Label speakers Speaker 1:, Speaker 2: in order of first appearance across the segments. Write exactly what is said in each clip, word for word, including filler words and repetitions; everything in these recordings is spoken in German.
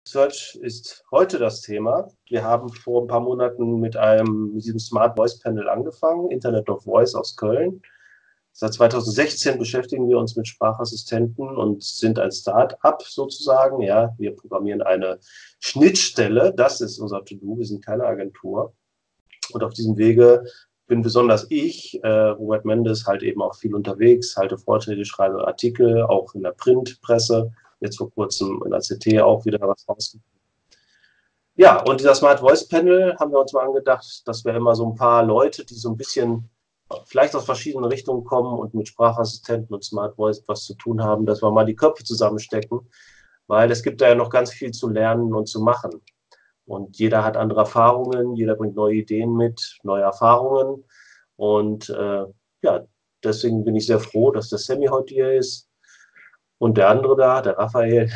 Speaker 1: Search ist heute das Thema. Wir haben vor ein paar Monaten mit einem mit diesem Smart Voice Panel angefangen, Internet of Voice aus Köln. Seit zweitausendsechzehn beschäftigen wir uns mit Sprachassistenten und sind ein Start-up sozusagen. Ja, wir programmieren eine Schnittstelle. Das ist unser To-Do. Wir sind keine Agentur. Und auf diesem Wege bin besonders ich, äh, Robert Mendes, halt eben auch viel unterwegs, halte Vorträge, schreibe Artikel, auch in der Printpresse. Jetzt vor kurzem in der C T auch wieder was rausgekommen. Ja, und dieser Smart Voice Panel haben wir uns mal angedacht, dass wir immer so ein paar Leute, die so ein bisschen vielleicht aus verschiedenen Richtungen kommen und mit Sprachassistenten und Smart Voice was zu tun haben, dass wir mal die Köpfe zusammenstecken, weil es gibt da ja noch ganz viel zu lernen und zu machen. Und jeder hat andere Erfahrungen, jeder bringt neue Ideen mit, neue Erfahrungen. Und äh, ja, deswegen bin ich sehr froh, dass der Sammy heute hier ist und der andere da, der Raphael.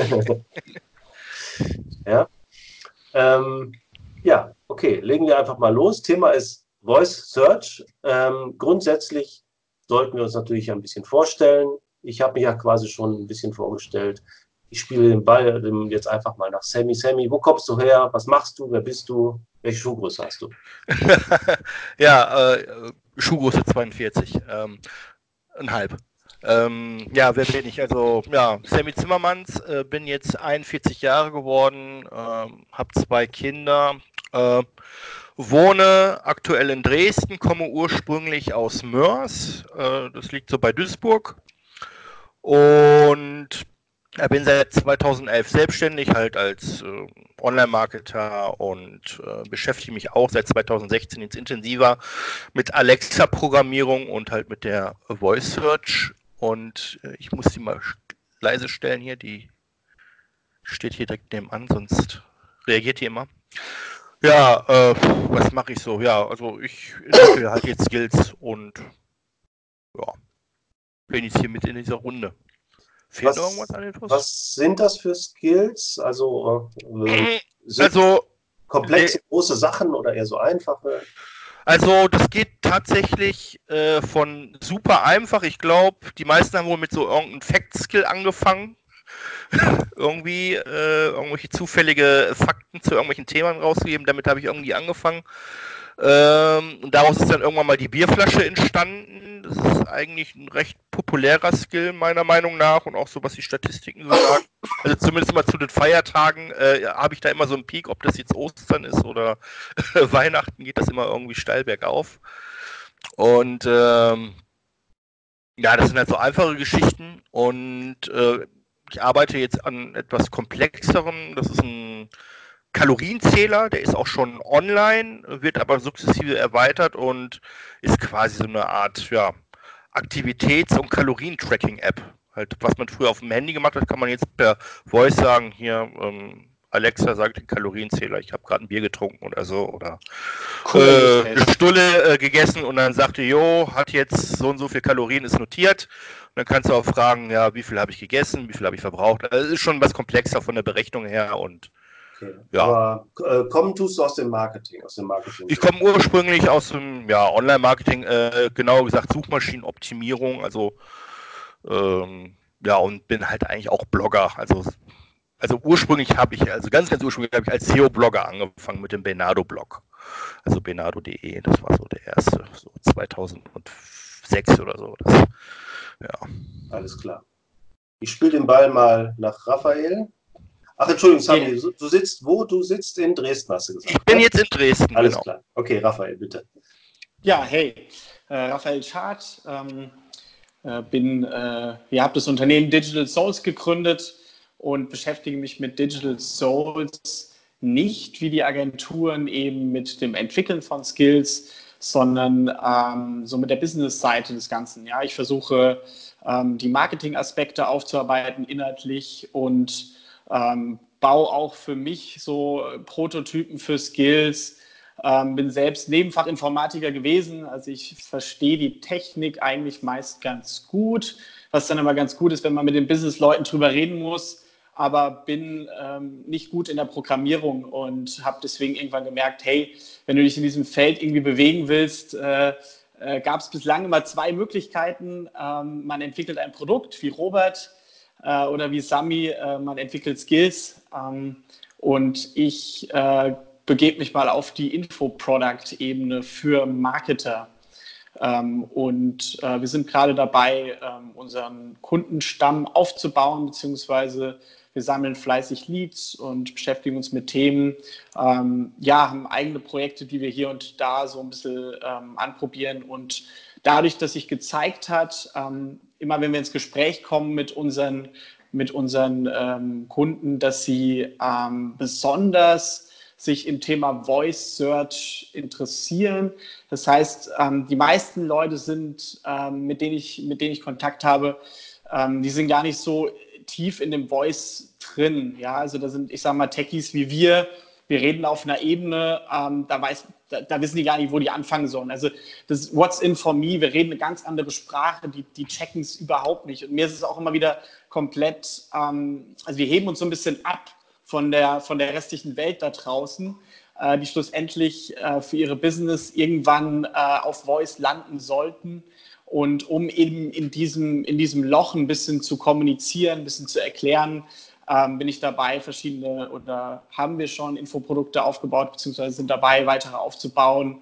Speaker 1: ja. Ähm, ja, okay, legen wir einfach mal los. Thema ist Voice Search. Ähm, grundsätzlich sollten wir uns natürlich ein bisschen vorstellen. Ich habe mich ja quasi schon ein bisschen vorgestellt. Ich spiele den Ball jetzt einfach mal nach Sammy. Sammy, wo kommst du her? Was machst du? Wer bist du? Welche Schuhgröße hast du?
Speaker 2: ja, äh, Schuhgröße zweiundvierzig. Ähm, ein halb. Ähm, ja, wer bin ich? Also, ja, Sammy Zimmermanns, äh, bin jetzt einundvierzig Jahre geworden, äh, habe zwei Kinder, äh, wohne aktuell in Dresden, komme ursprünglich aus Mörs, äh, das liegt so bei Duisburg, und ich bin seit zweitausendelf selbstständig, halt als äh, Online-Marketer, und äh, beschäftige mich auch seit zweitausendsechzehn jetzt intensiver mit Alexa-Programmierung und halt mit der Voice Search. Und äh, ich muss die mal leise stellen hier, die steht hier direkt nebenan, sonst reagiert die immer. Ja, äh, was mache ich so? Ja, also ich entwickle halt jetzt Skills und ja, bin jetzt hier mit in dieser Runde.
Speaker 1: Fehlt was, irgendwas an Infos? Was sind das für Skills? Also, äh, sind
Speaker 2: also
Speaker 1: komplexe, äh, große Sachen oder eher so einfache?
Speaker 2: Also das geht tatsächlich äh, von super einfach. Ich glaube, die meisten haben wohl mit so irgendeinem Fact-Skill angefangen. irgendwie äh, irgendwelche zufällige Fakten zu irgendwelchen Themen rausgegeben. Damit habe ich irgendwie angefangen. Ähm, und daraus ist dann irgendwann mal die Bierflasche entstanden. Das ist eigentlich ein recht populärer Skill meiner Meinung nach, und auch so, was die Statistiken so sagen. Also zumindest mal zu den Feiertagen äh, habe ich da immer so einen Peak, ob das jetzt Ostern ist oder Weihnachten, geht das immer irgendwie steil bergauf. Und ähm, ja, das sind halt so einfache Geschichten, und äh, ich arbeite jetzt an etwas komplexerem. Das ist ein Kalorienzähler, der ist auch schon online, wird aber sukzessive erweitert und ist quasi so eine Art, ja, Aktivitäts- und Kalorien-Tracking-App. Halt, was man früher auf dem Handy gemacht hat, kann man jetzt per Voice sagen, hier, ähm, Alexa sagt den Kalorienzähler, ich habe gerade ein Bier getrunken oder so, oder cool, äh, eine Stulle äh, gegessen, und dann sagte, jo, hat jetzt so und so viel Kalorien, ist notiert. Und dann kannst du auch fragen, ja, wie viel habe ich gegessen, wie viel habe ich verbraucht. Also es ist schon was komplexer von der Berechnung her, und
Speaker 1: okay. Ja. Aber äh, kommen tust du aus dem Marketing, aus dem Marketing?
Speaker 2: Ich komme ursprünglich aus dem ja, Online-Marketing, äh, genauer gesagt Suchmaschinenoptimierung, also ähm, ja, und bin halt eigentlich auch Blogger. Also, also ursprünglich habe ich, also ganz, ganz ursprünglich habe ich als S E O-Blogger angefangen mit dem Benado-Blog. Also benado punkt de, das war so der erste, so zweitausendsechs oder so. Das, ja.
Speaker 1: Alles klar. Ich spiele den Ball mal nach Raphael. Ach, Entschuldigung, Sami, du, du sitzt wo? Du sitzt in Dresden, hast du gesagt.
Speaker 2: Ich bin jetzt in Dresden.
Speaker 1: Alles genau. Klar. Okay, Raphael, bitte.
Speaker 3: Ja, hey, äh, Raphael Schad, ähm, äh, bin, äh, ihr habt das Unternehmen Digital Souls gegründet und beschäftige mich mit Digital Souls nicht wie die Agenturen eben mit dem Entwickeln von Skills, sondern ähm, so mit der Business-Seite des Ganzen. Ja, ich versuche ähm, die Marketing-Aspekte aufzuarbeiten inhaltlich und ähm, baue auch für mich so Prototypen für Skills. Ähm, bin selbst Nebenfachinformatiker gewesen, also ich verstehe die Technik eigentlich meist ganz gut, was dann aber ganz gut ist, wenn man mit den Business-Leuten drüber reden muss, aber bin ähm, nicht gut in der Programmierung und habe deswegen irgendwann gemerkt, hey, wenn du dich in diesem Feld irgendwie bewegen willst, äh, äh, gab es bislang immer zwei Möglichkeiten. Ähm, man entwickelt ein Produkt wie Robert, äh, oder wie Sami, äh, man entwickelt Skills. Ähm, und ich äh, begebe mich mal auf die Info-Product-Ebene für Marketer. Ähm, und äh, wir sind gerade dabei, ähm, unseren Kundenstamm aufzubauen, beziehungsweise wir sammeln fleißig Leads und beschäftigen uns mit Themen. Ähm, ja, haben eigene Projekte, die wir hier und da so ein bisschen ähm, anprobieren. Und dadurch, dass sich gezeigt hat, ähm, immer wenn wir ins Gespräch kommen mit unseren, mit unseren ähm, Kunden, dass sie ähm, besonders sich im Thema Voice Search interessieren. Das heißt, ähm, die meisten Leute sind, ähm, mit denen ich, mit denen ich Kontakt habe, ähm, die sind gar nicht so tief in dem Voice drin. Ja, also da sind, ich sage mal, Techies wie wir. Wir reden auf einer Ebene, ähm, da, weiß, da, da wissen die gar nicht, wo die anfangen sollen. Also das ist What's in for me. Wir reden eine ganz andere Sprache, die, die checken es überhaupt nicht. Und mir ist es auch immer wieder komplett, ähm, also wir heben uns so ein bisschen ab von der, von der restlichen Welt da draußen, äh, die schlussendlich äh, für ihre Business irgendwann äh, auf Voice landen sollten. Und um eben in diesem, in diesem Loch ein bisschen zu kommunizieren, ein bisschen zu erklären, ähm, bin ich dabei, verschiedene oder haben wir schon Infoprodukte aufgebaut, beziehungsweise sind dabei, weitere aufzubauen.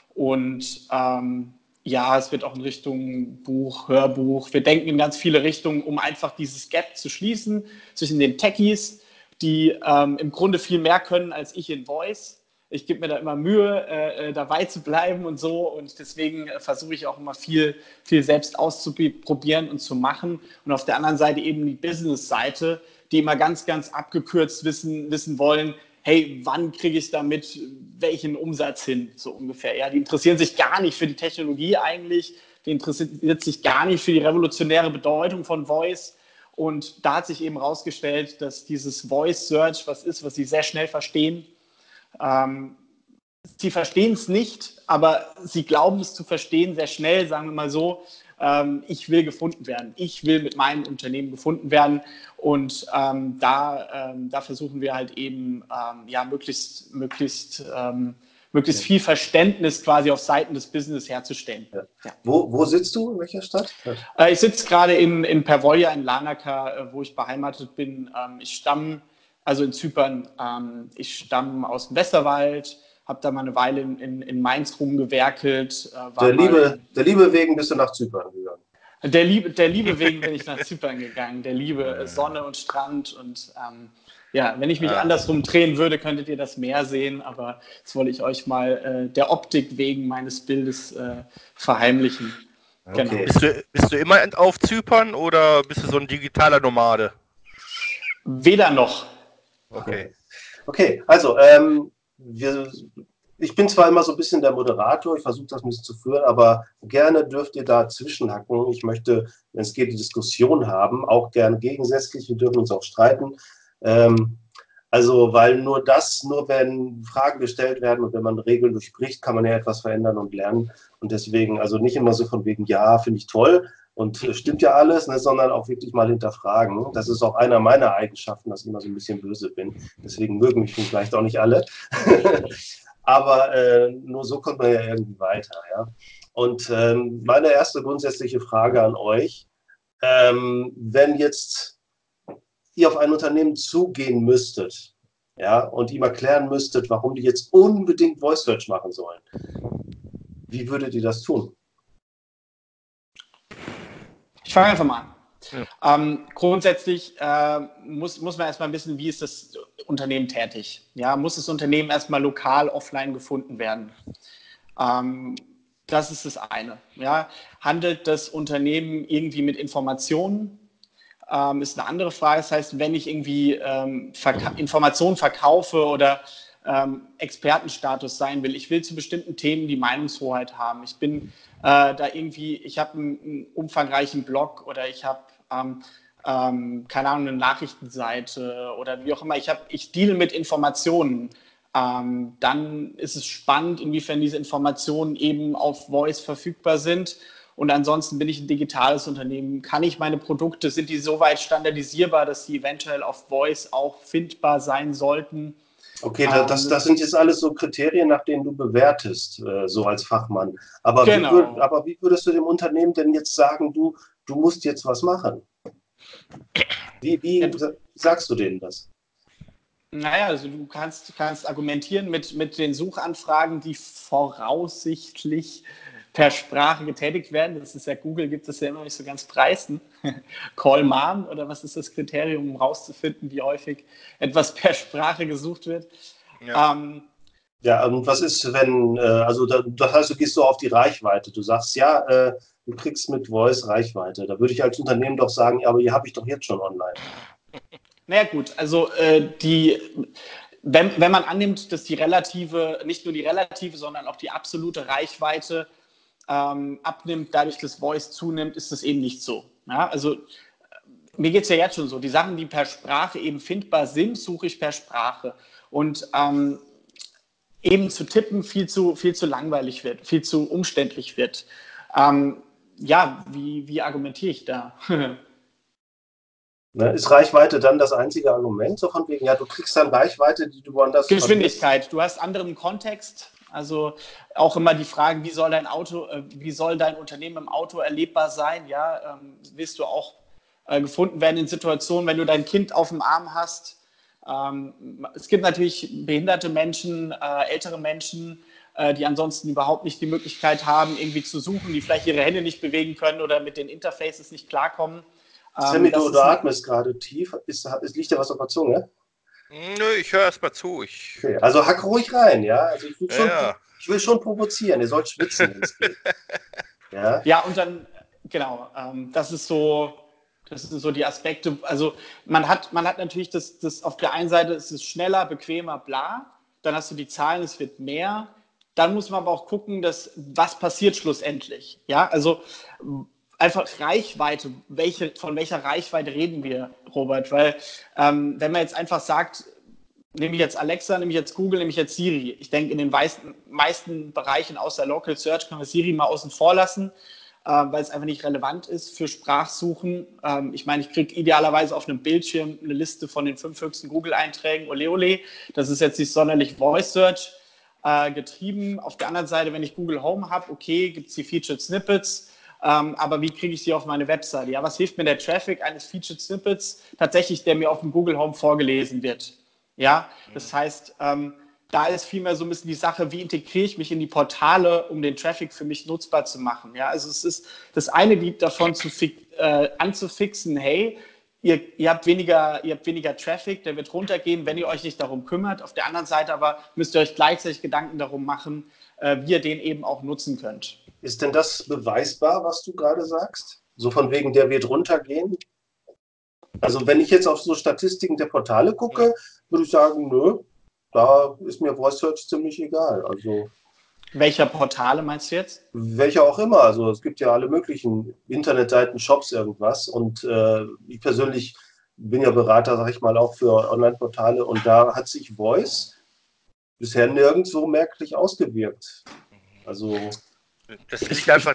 Speaker 3: Und ähm, ja, es wird auch in Richtung Buch, Hörbuch. Wir denken in ganz viele Richtungen, um einfach dieses Gap zu schließen zwischen den Techies, die ähm, im Grunde viel mehr können als ich in Voice. Ich gebe mir da immer Mühe, äh, dabei zu bleiben und so. Und deswegen äh, versuche ich auch immer viel, viel selbst auszuprobieren und zu machen. Und auf der anderen Seite eben die Business-Seite, die immer ganz, ganz abgekürzt wissen, wissen wollen, hey, wann kriege ich damit welchen Umsatz hin, so ungefähr. Ja, die interessieren sich gar nicht für die Technologie eigentlich. Die interessiert sich gar nicht für die revolutionäre Bedeutung von Voice. Und da hat sich eben herausgestellt, dass dieses Voice Search was ist, was sie sehr schnell verstehen. Ähm, sie verstehen es nicht, aber sie glauben es zu verstehen sehr schnell, sagen wir mal so. Ähm, ich will gefunden werden. Ich will mit meinem Unternehmen gefunden werden. Und ähm, da, ähm, da versuchen wir halt eben ähm, ja, möglichst, möglichst, ähm, möglichst viel Verständnis quasi auf Seiten des Business herzustellen.
Speaker 1: Ja.
Speaker 3: Ja.
Speaker 1: Wo, wo sitzt du? In welcher Stadt?
Speaker 3: Äh, ich sitze gerade in, in Pervolia in Larnaca, äh, wo ich beheimatet bin. Ähm, ich stamme, also in Zypern, ähm, ich stamme aus dem Westerwald, habe da mal eine Weile in, in, in Mainz rumgewerkelt. Äh, war
Speaker 1: Der Liebe,
Speaker 3: mal,
Speaker 1: der Liebe wegen bist du nach Zypern gegangen.
Speaker 3: der Liebe, der Liebe wegen bin ich nach Zypern gegangen. Der Liebe, äh, Sonne und Strand. Und ähm, ja, wenn ich mich
Speaker 2: Ah.
Speaker 3: andersrum drehen würde, könntet ihr das Meer sehen. Aber das wollte ich euch mal äh, der Optik wegen meines Bildes äh, verheimlichen.
Speaker 1: Okay.
Speaker 3: Genau.
Speaker 2: Bist du, bist du immer auf Zypern oder bist du so ein digitaler Nomade?
Speaker 3: Weder noch.
Speaker 2: Okay.
Speaker 1: Okay, also ähm, wir, ich bin zwar immer so ein bisschen der Moderator, ich versuche das ein bisschen zu führen, aber gerne dürft ihr da zwischenhacken. Ich möchte, wenn es geht, die Diskussion haben, auch gerne gegensätzlich, wir dürfen uns auch streiten. Ähm, also, weil nur das, nur wenn Fragen gestellt werden und wenn man Regeln durchbricht, kann man ja etwas verändern und lernen. Und deswegen, also nicht immer so von wegen, ja, finde ich toll und äh, stimmt ja alles, ne, sondern auch wirklich mal hinterfragen. Das ist auch einer meiner Eigenschaften, dass ich immer so ein bisschen böse bin. Deswegen mögen mich vielleicht auch nicht alle. Aber äh, nur so kommt man ja irgendwie weiter. Ja? Und ähm, meine erste grundsätzliche Frage an euch, ähm, wenn jetzt ihr auf ein Unternehmen zugehen müsstet, ja, und ihm erklären müsstet, warum die jetzt unbedingt Voice Search machen sollen, wie würdet ihr das tun?
Speaker 3: Ich fange einfach mal an.
Speaker 2: Ja.
Speaker 3: Ähm, grundsätzlich äh, muss, muss man erstmal wissen, wie ist das Unternehmen tätig. Ja, muss das Unternehmen erstmal lokal, offline gefunden werden. Ähm, das ist das eine. Ja, handelt das Unternehmen irgendwie mit Informationen? Ähm, ist eine andere Frage. Das heißt, wenn ich irgendwie ähm, verka Informationen verkaufe oder ähm, Expertenstatus sein will, ich will zu bestimmten Themen die Meinungshoheit haben. Ich bin äh, da irgendwie, ich habe einen, einen umfangreichen Blog oder ich habe ähm, ähm, keine Ahnung, eine Nachrichtenseite oder wie auch immer. Ich habe, ich deal mit Informationen. Ähm, dann ist es spannend, inwiefern diese Informationen eben auf Voice verfügbar sind. Und ansonsten bin ich ein digitales Unternehmen. Kann ich meine Produkte, sind die so weit standardisierbar, dass sie eventuell auf Voice auch findbar sein sollten?
Speaker 1: Okay, das, das sind jetzt alles so Kriterien, nach denen du bewertest, äh, so als Fachmann. Aber,
Speaker 3: Genau.
Speaker 1: wie würd, aber wie würdest du dem Unternehmen denn jetzt sagen, du, du musst jetzt was machen? Wie, wie
Speaker 3: Ja, du,
Speaker 1: sagst du denen das?
Speaker 3: naja, also du kannst, kannst argumentieren mit, mit den Suchanfragen, die voraussichtlich per Sprache getätigt werden. Das ist ja, Google gibt es ja immer nicht so ganz preisen. Call Mom oder was ist das Kriterium, um rauszufinden, wie häufig etwas per Sprache gesucht wird?
Speaker 2: Ja.
Speaker 3: Ähm,
Speaker 1: Ja, und was ist, wenn, äh, also da, das heißt, du gehst so auf die Reichweite. Du sagst, ja, äh, du kriegst mit Voice Reichweite. Da würde ich als Unternehmen doch sagen, ja, aber die habe ich doch jetzt schon online.
Speaker 3: naja gut, also äh, die, wenn, wenn man annimmt, dass die relative, nicht nur die relative, sondern auch die absolute Reichweite ähm, abnimmt, dadurch, dass Voice zunimmt, ist das eben nicht so. Ja, also mir geht es ja jetzt schon so, die Sachen, die per Sprache eben findbar sind, suche ich per Sprache. Und ähm, eben zu tippen viel zu, viel zu langweilig wird, viel zu umständlich wird. Ähm, ja, wie, wie argumentiere ich da?
Speaker 1: Ne, ist Reichweite dann das einzige Argument? So von wegen, ja, du kriegst dann Reichweite, die du woanders verlierst?
Speaker 3: Geschwindigkeit. Du hast anderen Kontext. Also auch immer die Fragen, wie soll dein Auto, äh, wie soll dein Unternehmen im Auto erlebbar sein? Ja, ähm, willst du auch äh, gefunden werden in Situationen, wenn du dein Kind auf dem Arm hast? Ähm, es gibt natürlich behinderte Menschen, äh, ältere Menschen, äh, die ansonsten überhaupt nicht die Möglichkeit haben, irgendwie zu suchen, die vielleicht ihre Hände nicht bewegen können oder mit den Interfaces nicht klarkommen.
Speaker 1: Sammy,
Speaker 3: Ähm,
Speaker 1: du,
Speaker 3: das
Speaker 1: du
Speaker 3: ist ein,
Speaker 1: atmest gerade tief. Ist, ist, liegt dir was auf der Zunge?
Speaker 2: Nö, ich höre erst mal zu. Ich,
Speaker 1: Okay, also hack ruhig rein, ja. Also ich will schon,
Speaker 2: ja.
Speaker 1: ich will schon provozieren. Ihr sollt schwitzen, wenn es geht. Ja.
Speaker 3: Ja, und dann, genau, ähm, das ist so, das sind so die Aspekte. Also man hat, man hat natürlich das, das auf der einen Seite ist es schneller, bequemer, bla. Dann hast du die Zahlen, es wird mehr. Dann muss man aber auch gucken, dass, was passiert schlussendlich. Ja, also einfach Reichweite. Welche, von welcher Reichweite reden wir, Robert? Weil ähm, wenn man jetzt einfach sagt, nehme ich jetzt Alexa, nehme ich jetzt Google, nehme ich jetzt Siri. Ich denke, in den meisten, meisten Bereichen außer Local Search können wir Siri mal außen vor lassen, äh, weil es einfach nicht relevant ist für Sprachsuchen. Ähm, ich meine, ich kriege idealerweise auf einem Bildschirm eine Liste von den fünf höchsten Google-Einträgen, ole ole. Das ist jetzt nicht sonderlich Voice Search äh, getrieben. Auf der anderen Seite, wenn ich Google Home habe, okay, gibt es die Featured Snippets. Ähm, aber wie kriege ich sie auf meine Webseite? Ja, was hilft mir der Traffic eines Featured Snippets? Tatsächlich, der mir auf dem Google Home vorgelesen wird. Ja, das heißt, ähm, da ist vielmehr so ein bisschen die Sache, wie integriere ich mich in die Portale, um den Traffic für mich nutzbar zu machen. Ja, also es ist das eine Lied davon zu äh, anzufixen, hey, ihr, ihr, habt weniger, ihr habt weniger Traffic, der wird runtergehen, wenn ihr euch nicht darum kümmert. Auf der anderen Seite aber müsst ihr euch gleichzeitig Gedanken darum machen, äh, wie ihr den eben auch nutzen könnt.
Speaker 1: Ist denn das beweisbar, was du gerade sagst? So von wegen, der wird runtergehen? Also wenn ich jetzt auf so Statistiken der Portale gucke, würde ich sagen, nö, da ist mir Voice Search ziemlich egal. Also
Speaker 3: Welcher Portale meinst du jetzt?
Speaker 1: welcher auch immer. Also es gibt ja alle möglichen Internetseiten, Shops, irgendwas. Und äh, ich persönlich bin ja Berater, sage ich mal, auch für Online-Portale. Und da hat sich Voice bisher nirgendwo merklich ausgewirkt. Also
Speaker 2: Das liegt einfach,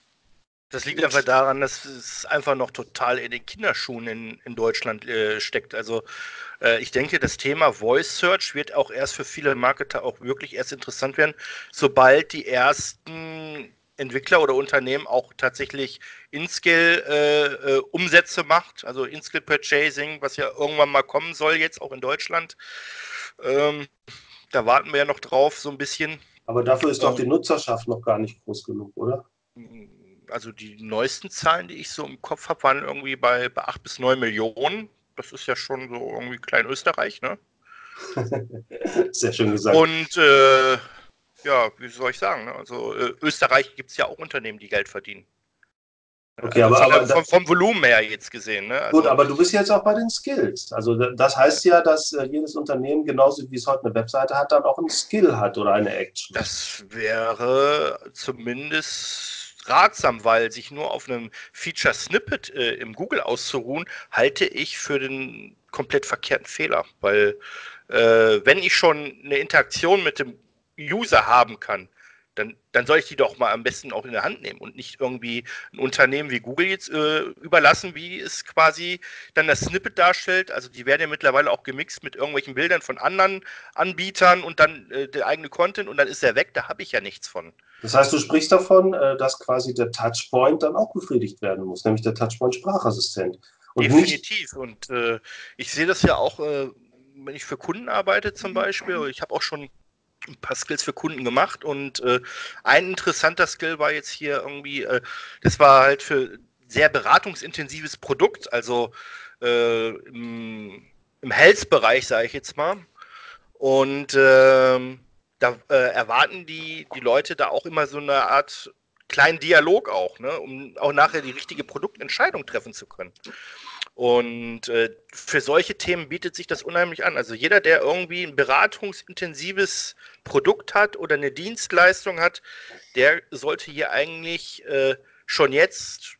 Speaker 2: das liegt einfach daran, dass es einfach noch total in den Kinderschuhen in, in Deutschland äh, steckt. Also äh, ich denke, das Thema Voice Search wird auch erst für viele Marketer auch wirklich erst interessant werden, sobald die ersten Entwickler oder Unternehmen auch tatsächlich In-Skill äh, äh, Umsätze macht, also In-Skill Purchasing, was ja irgendwann mal kommen soll jetzt auch in Deutschland. Ähm, da warten wir ja noch drauf so ein bisschen.
Speaker 1: aber dafür ist doch die Nutzerschaft noch gar nicht groß genug, oder?
Speaker 2: Also die neuesten Zahlen, die ich so im Kopf habe, waren irgendwie bei, bei acht bis neun Millionen. Das ist ja schon so irgendwie Klein-Österreich, ne?
Speaker 1: Sehr schön gesagt.
Speaker 2: Und äh, ja, wie soll ich sagen? Ne? Also äh, Österreich gibt es ja auch Unternehmen, die Geld verdienen.
Speaker 1: Okay,
Speaker 2: also
Speaker 1: aber,
Speaker 2: von,
Speaker 1: aber
Speaker 2: vom, vom Volumen her jetzt gesehen. Ne? Also,
Speaker 1: gut, aber du bist jetzt auch bei den Skills. Also das heißt ja, dass äh, jedes Unternehmen, genauso wie es heute eine Webseite hat, dann auch einen Skill hat oder eine Action.
Speaker 2: Das wäre zumindest ratsam, weil sich nur auf einem Feature-Snippet äh, im Google auszuruhen, halte ich für den komplett verkehrten Fehler. Weil äh, wenn ich schon eine Interaktion mit dem User haben kann, dann, dann soll ich die doch mal am besten auch in der Hand nehmen und nicht irgendwie ein Unternehmen wie Google jetzt äh, überlassen, wie es quasi dann das Snippet darstellt. Also die werden ja mittlerweile auch gemixt mit irgendwelchen Bildern von anderen Anbietern und dann äh, der eigene Content und dann ist er weg, da habe ich ja nichts von.
Speaker 1: Das heißt, du sprichst davon, äh, dass quasi der Touchpoint dann auch befriedigt werden muss, nämlich der Touchpoint Sprachassistent. Und
Speaker 2: definitiv. Und äh, ich sehe das ja auch, äh, wenn ich für Kunden arbeite zum Beispiel. Ich habe auch schon ein paar Skills für Kunden gemacht und äh, ein interessanter Skill war jetzt hier irgendwie, äh, das war halt für sehr beratungsintensives Produkt, also äh, im, im Health-Bereich, sage ich jetzt mal. Und äh, da äh, erwarten die, die Leute da auch immer so eine Art kleinen Dialog auch, ne, um auch nachher die richtige Produktentscheidung treffen zu können. Und äh, für solche Themen bietet sich das unheimlich an. Also jeder, der irgendwie ein beratungsintensives Produkt hat oder eine Dienstleistung hat, der sollte hier eigentlich äh, schon jetzt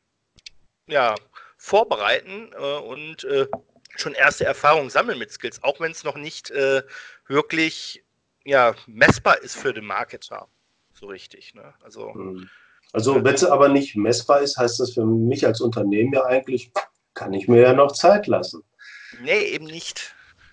Speaker 2: ja, vorbereiten äh, und äh, schon erste Erfahrungen sammeln mit Skills, auch wenn es noch nicht äh, wirklich ja, messbar ist für den Marketer. So richtig. Ne? Also,
Speaker 1: also wenn es aber nicht messbar ist, heißt das für mich als Unternehmen ja eigentlich, kann ich mir ja noch Zeit lassen.
Speaker 2: Nee, eben nicht.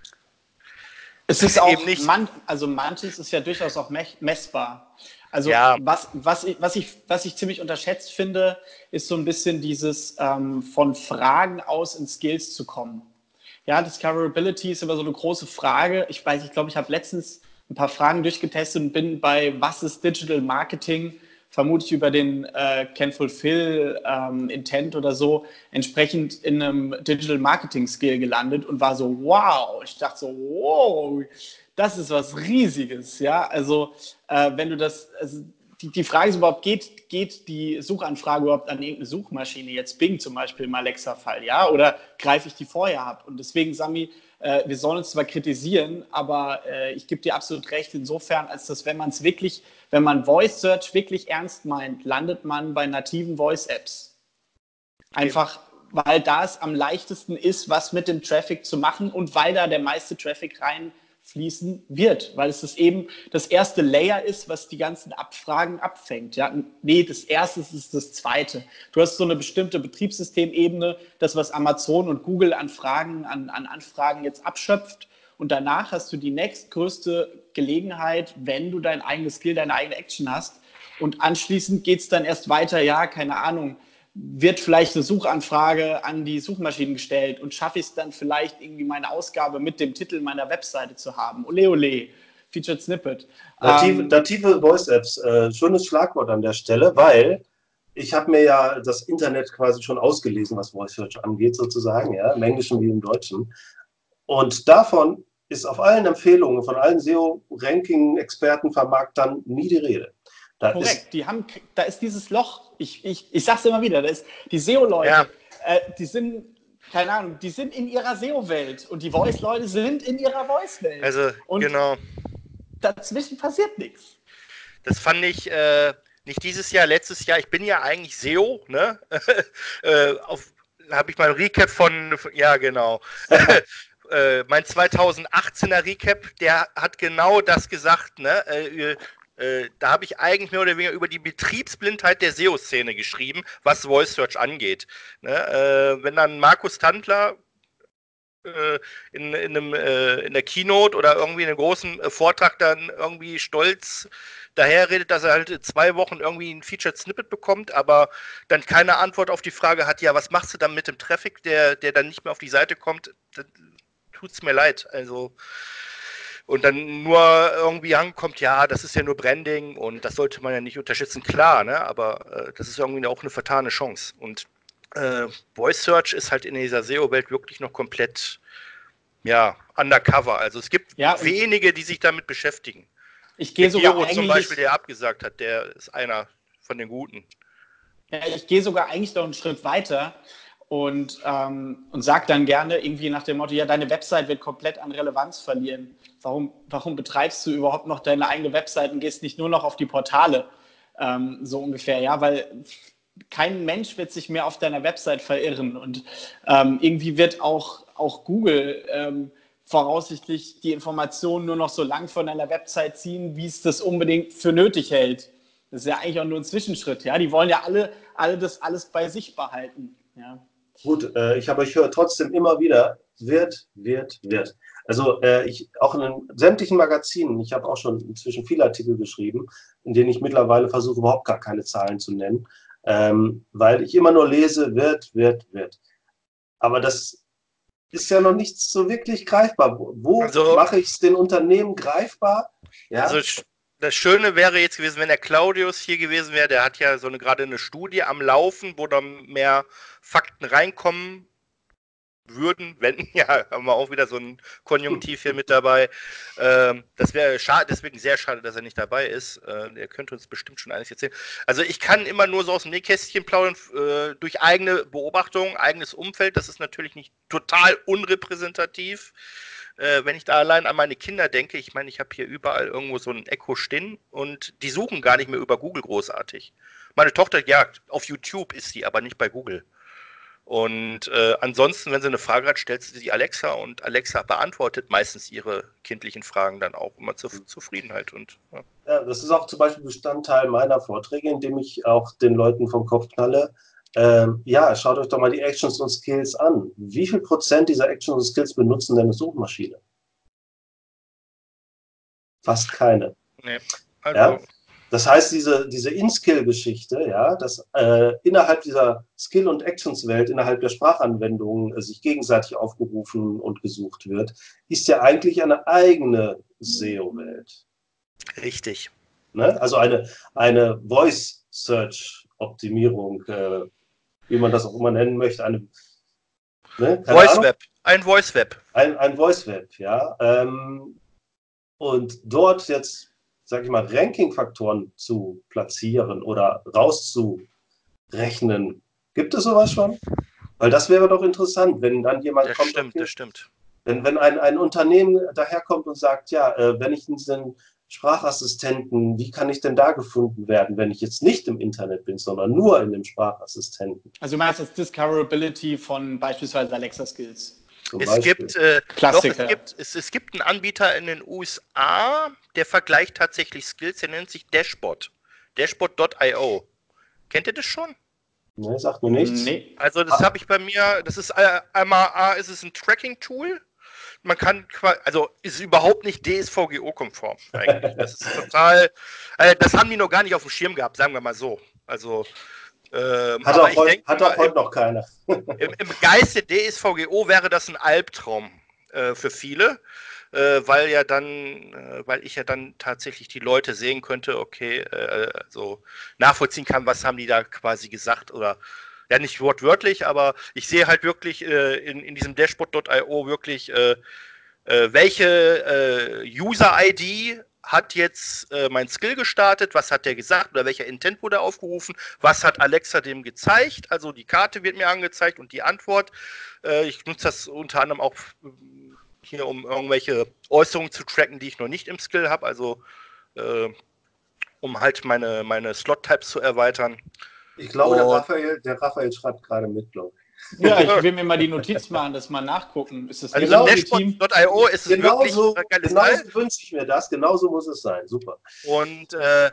Speaker 3: Es ist auch, nicht. Man, also manches ist ja durchaus auch messbar. Also ja. was, was, ich, was, ich, was ich ziemlich unterschätzt finde, ist so ein bisschen dieses ähm, von Fragen aus in Skills zu kommen. Ja, Discoverability ist immer so eine große Frage. Ich weiß, ich glaube, ich habe letztens ein paar Fragen durchgetestet und bin bei was ist Digital Marketing, vermutlich über den äh, Can Fulfill ähm, Intent oder so, entsprechend in einem Digital Marketing Skill gelandet und war so, wow, ich dachte so, wow, das ist was Riesiges, ja, also äh, wenn du das, also, die, die Frage ist überhaupt, geht, geht die Suchanfrage überhaupt an irgendeine Suchmaschine, jetzt Bing zum Beispiel im Alexa-Fall, ja, oder greife ich die vorher ab? Und deswegen, Sami, äh, wir sollen uns zwar kritisieren, aber äh, ich gebe dir absolut recht insofern, als dass, wenn man es wirklich, wenn man Voice Search wirklich ernst meint, landet man bei nativen Voice-Apps. Einfach, weil da es am leichtesten ist, was mit dem Traffic zu machen und weil da der meiste Traffic rein fließen wird, weil es das eben das erste Layer ist, was die ganzen Abfragen abfängt. Ja? Nee, das erste ist das zweite. Du hast so eine bestimmte Betriebssystemebene, das, was Amazon und Google an Fragen, an, an Anfragen jetzt abschöpft, und danach hast du die nächstgrößte Gelegenheit, wenn du dein eigenes Skill, deine eigene Action hast, und anschließend geht es dann erst weiter, ja, keine Ahnung, wird vielleicht eine Suchanfrage an die Suchmaschinen gestellt und schaffe ich es dann vielleicht irgendwie meine Ausgabe mit dem Titel meiner Webseite zu haben. Ole ole, Featured Snippet.
Speaker 1: Native, ähm, native Voice-Apps, äh, schönes Schlagwort an der Stelle, weil ich habe mir ja das Internet quasi schon ausgelesen, was Voice Search angeht sozusagen, ja, im Englischen wie im Deutschen. Und davon ist auf allen Empfehlungen von allen S E O-Ranking-Experten, Vermarktern nie die Rede.
Speaker 3: Da Korrekt, ist, die haben, da ist dieses Loch, ich, ich, ich sage es immer wieder, da ist, die S E O-Leute, ja. äh, die sind, keine Ahnung, die sind in ihrer S E O-Welt und die Voice-Leute sind in ihrer Voice-Welt.
Speaker 2: Also, und genau.
Speaker 3: Dazwischen passiert nichts.
Speaker 2: Das fand ich äh, nicht dieses Jahr, letztes Jahr, ich bin ja eigentlich S E O, ne? äh, auf, habe ich mal ein Recap von, ja genau, äh, mein zweitausendachtzehner Recap, der hat genau das gesagt, ne? Äh, Äh, da habe ich eigentlich mehr oder weniger über die Betriebsblindheit der S E O-Szene geschrieben, was Voice Search angeht. Ne? Äh, wenn dann Markus Tandler äh, in, in, einem, äh, in der Keynote oder irgendwie in einem großen äh, Vortrag dann irgendwie stolz daherredet, dass er halt in zwei Wochen irgendwie ein Featured Snippet bekommt, aber dann keine Antwort auf die Frage hat, ja, was machst du dann mit dem Traffic, der, der dann nicht mehr auf die Seite kommt, tut es mir leid. Also und dann nur irgendwie ankommt, ja, das ist ja nur Branding und das sollte man ja nicht unterschätzen, klar, ne? Aber äh, das ist irgendwie auch eine vertane Chance. Und äh, Voice Search ist halt in dieser S E O-Welt wirklich noch komplett, ja, undercover. Also es gibt ja, wenige, die sich damit beschäftigen.
Speaker 3: Ich gehe sogar
Speaker 2: eigentlich zum Beispiel, der abgesagt hat, der ist einer von den Guten.
Speaker 3: Ja, ich gehe sogar eigentlich noch einen Schritt weiter. Und, ähm, und sag dann gerne irgendwie nach dem Motto, ja, deine Website wird komplett an Relevanz verlieren. Warum, warum betreibst du überhaupt noch deine eigene Website und gehst nicht nur noch auf die Portale, ähm, so ungefähr, ja, weil kein Mensch wird sich mehr auf deiner Website verirren und ähm, irgendwie wird auch, auch Google ähm, voraussichtlich die Informationen nur noch so lang von deiner Website ziehen, wie es das unbedingt für nötig hält. Das ist ja eigentlich auch nur ein Zwischenschritt, ja, die wollen ja alle, alle das alles bei sich behalten, ja.
Speaker 1: Gut, äh, ich, aber ich höre trotzdem immer wieder, wird, wird, wird. Also äh, ich auch in den sämtlichen Magazinen, ich habe auch schon inzwischen viele Artikel geschrieben, in denen ich mittlerweile versuche, überhaupt gar keine Zahlen zu nennen, ähm, weil ich immer nur lese, wird, wird, wird. Aber das ist ja noch nicht so wirklich greifbar. Wo
Speaker 2: Also-
Speaker 1: mache ich es den Unternehmen greifbar? Ja,
Speaker 2: Also sch- das Schöne wäre jetzt gewesen, wenn der Claudius hier gewesen wäre, der hat ja so eine, gerade eine Studie am Laufen, wo dann mehr Fakten reinkommen würden, wenn, ja, haben wir auch wieder so ein Konjunktiv hier mit dabei. Ähm, das wäre schade, deswegen sehr schade, dass er nicht dabei ist. Äh, er könnte uns bestimmt schon eines erzählen. Also ich kann immer nur so aus dem Nähkästchen plaudern, äh, durch eigene Beobachtungen, eigenes Umfeld. Das ist natürlich nicht total unrepräsentativ. Äh, wenn ich da allein an meine Kinder denke, ich meine, ich habe hier überall irgendwo so ein Echo stehen und die suchen gar nicht mehr über Google großartig. Meine Tochter, ja, auf YouTube ist sie, aber nicht bei Google. Und äh, ansonsten, wenn sie eine Frage hat, stellt sie die Alexa und Alexa beantwortet meistens ihre kindlichen Fragen dann auch immer zur Zufriedenheit. Und, ja.
Speaker 1: Ja, das ist auch zum Beispiel Bestandteil meiner Vorträge, indem ich auch den Leuten vom Kopf knalle. Ähm, ja, schaut euch doch mal die Actions und Skills an. Wie viel Prozent dieser Actions und Skills benutzen denn eine Suchmaschine? Fast keine.
Speaker 2: Nee. Also,
Speaker 1: Ja? Das heißt, diese, diese In-Skill-Geschichte, ja, dass äh, innerhalb dieser Skill- und Actions-Welt, innerhalb der Sprachanwendungen äh, sich gegenseitig aufgerufen und gesucht wird, ist ja eigentlich eine eigene S E O-Welt.
Speaker 2: richtig.
Speaker 1: Ne? Also eine, eine Voice-Search-Optimierung, äh, wie man das auch immer nennen möchte. Eine, ne? Keine
Speaker 2: Voice
Speaker 1: Ahnung.
Speaker 2: Web. Ein Voice Web.
Speaker 1: Ein, ein Voice-Web, ja. Ähm, und dort jetzt, sag ich mal, Ranking-Faktoren zu platzieren oder rauszurechnen, gibt es sowas schon? Weil das wäre doch interessant, wenn dann jemand
Speaker 2: Das
Speaker 1: kommt,
Speaker 2: stimmt,
Speaker 1: okay,
Speaker 2: das stimmt.
Speaker 1: wenn, wenn ein, ein Unternehmen daherkommt und sagt, ja, äh, wenn ich diesen Sprachassistenten, wie kann ich denn da gefunden werden, wenn ich jetzt nicht im Internet bin, sondern nur in dem Sprachassistenten?
Speaker 3: Also du meinst jetzt Discoverability von beispielsweise Alexa Skills.
Speaker 1: Zum
Speaker 2: Es
Speaker 1: Beispiel.
Speaker 2: gibt, äh, doch,
Speaker 3: Klassiker.
Speaker 2: es, gibt, es, es gibt einen Anbieter in den U S A, der vergleicht tatsächlich Skills, der nennt sich Dashbot. Dashbot Punkt i o. Kennt ihr das schon?
Speaker 1: Ne, sagt mir nichts.
Speaker 3: Nee.
Speaker 2: Also das habe ich bei mir, das ist äh, einmal, A, ist es ein Tracking-Tool. Man kann, qua- also ist überhaupt nicht D S V G O-konform eigentlich. Das ist total, äh, das haben die noch gar nicht auf dem Schirm gehabt, sagen wir mal so. Also, ähm,
Speaker 1: Hat
Speaker 2: aber
Speaker 1: auch,
Speaker 2: ich
Speaker 1: heut,
Speaker 2: denke
Speaker 1: hat
Speaker 2: mal,
Speaker 1: auch heute noch keiner.
Speaker 2: Im, Im Geiste D S V G O wäre das ein Albtraum äh, für viele, äh, weil ja dann, äh, weil ich ja dann tatsächlich die Leute sehen könnte, okay, äh, so nachvollziehen kann, was haben die da quasi gesagt oder ja nicht wortwörtlich, aber ich sehe halt wirklich äh, in, in diesem Dashbot Punkt i o wirklich, äh, äh, welche äh, User-I D hat jetzt äh, mein Skill gestartet, was hat der gesagt oder welcher Intent wurde aufgerufen, was hat Alexa dem gezeigt, also die Karte wird mir angezeigt und die Antwort. Äh, ich nutze das unter anderem auch äh, hier, um irgendwelche Äußerungen zu tracken, die ich noch nicht im Skill habe, also äh, um halt meine, meine Slot-Types zu erweitern.
Speaker 1: Ich glaube, der
Speaker 2: Und-
Speaker 1: Raphael, der Raphael schreibt gerade mit, glaube ich.
Speaker 3: Ja, ich will mir mal die Notiz machen, das mal nachgucken. Ist das
Speaker 2: Also
Speaker 1: Genau,
Speaker 2: im
Speaker 1: die
Speaker 2: Dashbot
Speaker 3: legitim?
Speaker 2: Punkt i o ist es wirklich
Speaker 1: Genauso,
Speaker 2: ein geiles
Speaker 1: genauso
Speaker 2: Teil.
Speaker 1: wünsche ich mir das, genauso muss es sein. Super.
Speaker 2: Und, äh,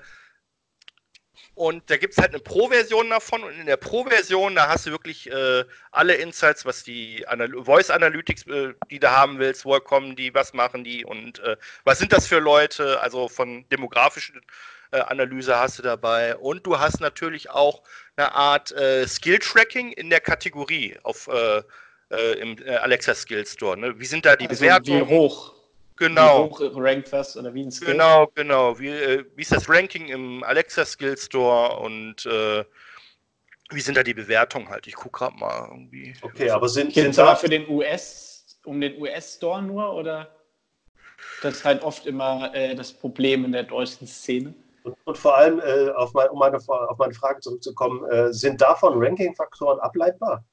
Speaker 2: und da gibt es halt eine Pro-Version davon und in der Pro-Version, da hast du wirklich äh, alle Insights, was die Anal- Voice Analytics, äh, die du haben willst, woher kommen die, was machen die und äh, was sind das für Leute, also von demografischen äh, Analyse hast du dabei und du hast natürlich auch eine Art äh, Skill-Tracking in der Kategorie auf äh, äh, im äh, Alexa Skill Store. Ne? Wie sind da die
Speaker 3: Also
Speaker 2: Bewertungen?
Speaker 3: wie hoch?
Speaker 2: Genau.
Speaker 3: Wie hoch rankt was oder wie ein Skill?
Speaker 2: Genau, genau. Wie, äh, wie ist das Ranking im Alexa Skill Store und äh, wie sind da die Bewertungen halt? Ich gucke gerade mal irgendwie.
Speaker 1: Okay, aber sind,
Speaker 3: Gibt
Speaker 1: sind
Speaker 3: es aber
Speaker 1: da,
Speaker 3: für den U S, um den U S-Store nur oder? Das ist halt oft immer äh, das Problem in der deutschen Szene.
Speaker 1: und, und vor allem, äh, auf, mein, um meine, auf meine Frage zurückzukommen, äh, sind davon Ranking-Faktoren ableitbar?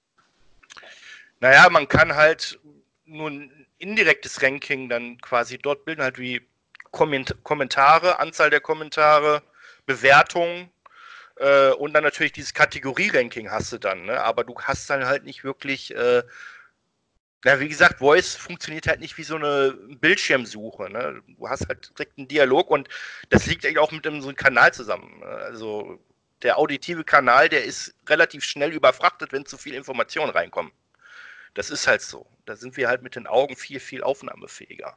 Speaker 2: Naja, man kann halt nur ein indirektes Ranking dann quasi dort bilden, halt wie Komment Kommentare, Anzahl der Kommentare, Bewertungen äh, und dann natürlich dieses Kategorie-Ranking hast du dann, ne? Aber du hast dann halt nicht wirklich, äh, na, wie gesagt, Voice funktioniert halt nicht wie so eine Bildschirmsuche, ne? Du hast halt direkt einen Dialog und das liegt eigentlich auch mit einem, so einem Kanal zusammen. Ne? Also der auditive Kanal, der ist relativ schnell überfrachtet, wenn zu viel Informationen reinkommen. Das ist halt so. Da sind wir halt mit den Augen viel, viel aufnahmefähiger.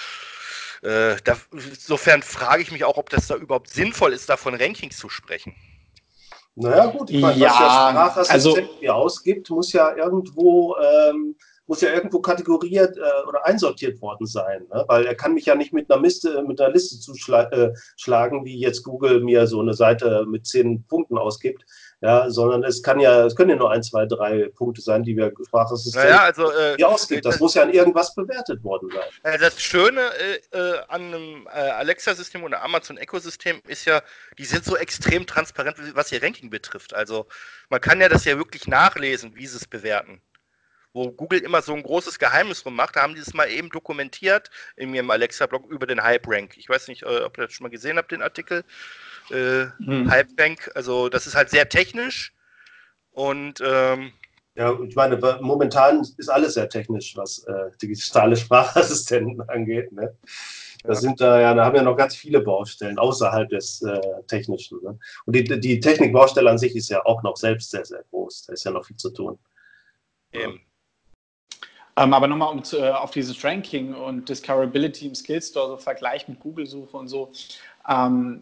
Speaker 2: Äh, da, insofern frage ich mich auch, ob das da überhaupt sinnvoll ist, da von Rankings zu sprechen.
Speaker 1: Naja, gut, ich meine, was der
Speaker 3: Ja,
Speaker 1: Sprachassistent
Speaker 3: also
Speaker 1: hier ausgibt, muss ja irgendwo, ähm, muss ja irgendwo kategoriert äh, oder einsortiert worden sein. Ne? Weil er kann mich ja nicht mit einer, Liste, mit einer Liste zuschlagen, wie jetzt Google mir so eine Seite mit zehn Punkten ausgibt. Ja, sondern es kann ja, es können ja nur ein, zwei, drei Punkte sein, die der
Speaker 2: Naja,
Speaker 1: Sprachassistent
Speaker 2: also äh,
Speaker 1: hier ausgibt. Das
Speaker 2: das,
Speaker 1: muss ja an irgendwas bewertet worden sein.
Speaker 2: äh, das Schöne äh, äh, an einem äh, Alexa-System oder Amazon Echo-System ist ja, die sind so extrem transparent, was ihr Ranking betrifft. Also man kann ja das ja wirklich nachlesen, wie sie es bewerten. Wo Google immer so ein großes Geheimnis rummacht, da haben die das mal eben dokumentiert in ihrem Alexa-Blog über den Hype-Rank. Ich weiß nicht, ob ihr das schon mal gesehen habt, den Artikel. Äh,
Speaker 3: hm.
Speaker 2: Hype-Rank, also das ist halt sehr technisch und ähm,
Speaker 1: Ja, ich meine, momentan ist alles sehr technisch, was äh, digitale Sprachassistenten angeht. Ne? Da
Speaker 2: ja.
Speaker 1: sind da ja, da haben ja noch ganz viele Baustellen außerhalb des äh, Technischen. Ne? Und die, die Technikbaustelle an sich ist ja auch noch selbst sehr, sehr groß. Da ist ja noch viel zu tun.
Speaker 2: Eben.
Speaker 3: Ähm, aber nochmal um zu, äh, auf dieses Ranking und Discoverability im Skillstore, so Vergleich mit Google-Suche und so. Ähm,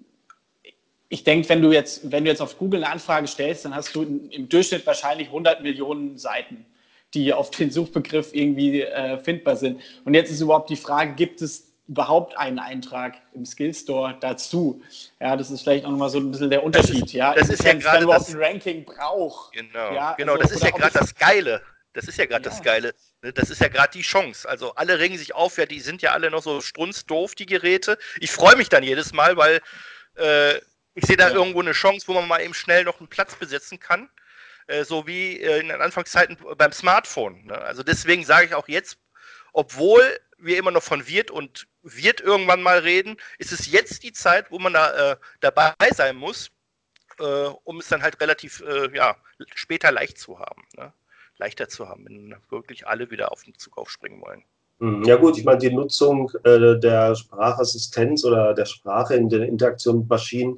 Speaker 3: ich denke, wenn du jetzt, wenn du jetzt auf Google eine Anfrage stellst, dann hast du im Durchschnitt wahrscheinlich hundert Millionen Seiten, die auf den Suchbegriff irgendwie äh, findbar sind. Und jetzt ist überhaupt die Frage, gibt es überhaupt einen Eintrag im Skillstore dazu? Ja, das ist vielleicht auch nochmal so ein bisschen der Unterschied.
Speaker 2: Das ist,
Speaker 3: ja,
Speaker 2: das ist ja gerade
Speaker 3: dann überhaupt
Speaker 2: das
Speaker 3: ein Ranking braucht.
Speaker 2: Genau,
Speaker 3: Ja,
Speaker 2: genau,
Speaker 3: also,
Speaker 2: das ist ja
Speaker 3: oder ob
Speaker 2: gerade
Speaker 3: es,
Speaker 2: das Geile. Das ist ja gerade
Speaker 3: ja.
Speaker 2: das Geile. Ne? Das ist ja gerade die Chance. Also alle regen sich auf, ja, die sind ja alle noch so strunzdoof, die Geräte. Ich freue mich dann jedes Mal, weil äh, ich sehe da
Speaker 3: Ja.
Speaker 2: irgendwo eine Chance, wo man mal eben schnell noch einen Platz besetzen kann. Äh, so wie äh, in den Anfangszeiten beim Smartphone. Ne? Also deswegen sage ich auch jetzt, obwohl wir immer noch von wird und wird irgendwann mal reden, ist es jetzt die Zeit, wo man da äh, dabei sein muss, äh, um es dann halt relativ äh, ja, später leicht zu haben. Ne? Leichter zu haben, wenn wirklich alle wieder auf den Zug aufspringen wollen.
Speaker 1: Ja gut, ich meine, die Nutzung äh, der Sprachassistenz oder der Sprache in der Interaktion mit Maschinen,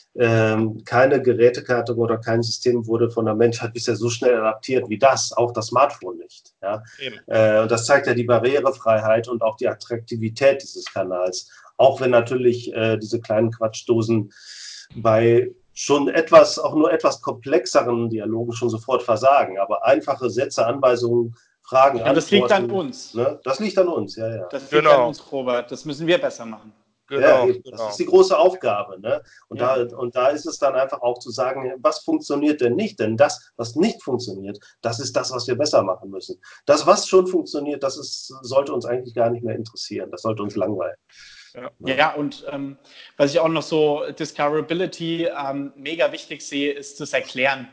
Speaker 1: ähm, keine Gerätekarte oder kein System wurde von der Menschheit bisher so schnell adaptiert wie das, auch das Smartphone nicht. Ja? Äh, und das zeigt ja die Barrierefreiheit und auch die Attraktivität dieses Kanals. Auch wenn natürlich äh, diese kleinen Quatschdosen bei schon etwas, auch nur etwas komplexeren Dialogen schon sofort versagen. Aber einfache Sätze, Anweisungen, Fragen,
Speaker 3: Ja, das liegt an
Speaker 1: Antworten,
Speaker 3: uns.
Speaker 1: Ne? Das liegt an uns, ja, ja.
Speaker 3: Das liegt
Speaker 2: Genau.
Speaker 3: an uns, Robert. Das müssen wir besser machen.
Speaker 1: Ja,
Speaker 2: Genau,
Speaker 1: eben.
Speaker 2: genau.
Speaker 1: Das ist die große Aufgabe. Ne? Und,
Speaker 3: Ja.
Speaker 1: da, und da ist es dann einfach auch zu sagen, was funktioniert denn nicht? Denn das, was nicht funktioniert, das ist das, was wir besser machen müssen. Das, was schon funktioniert, das ist, sollte uns eigentlich gar nicht mehr interessieren. Das sollte uns langweilen.
Speaker 3: Ja, ja und ähm, was ich auch noch so Discoverability ähm, mega wichtig sehe, ist das Erklären.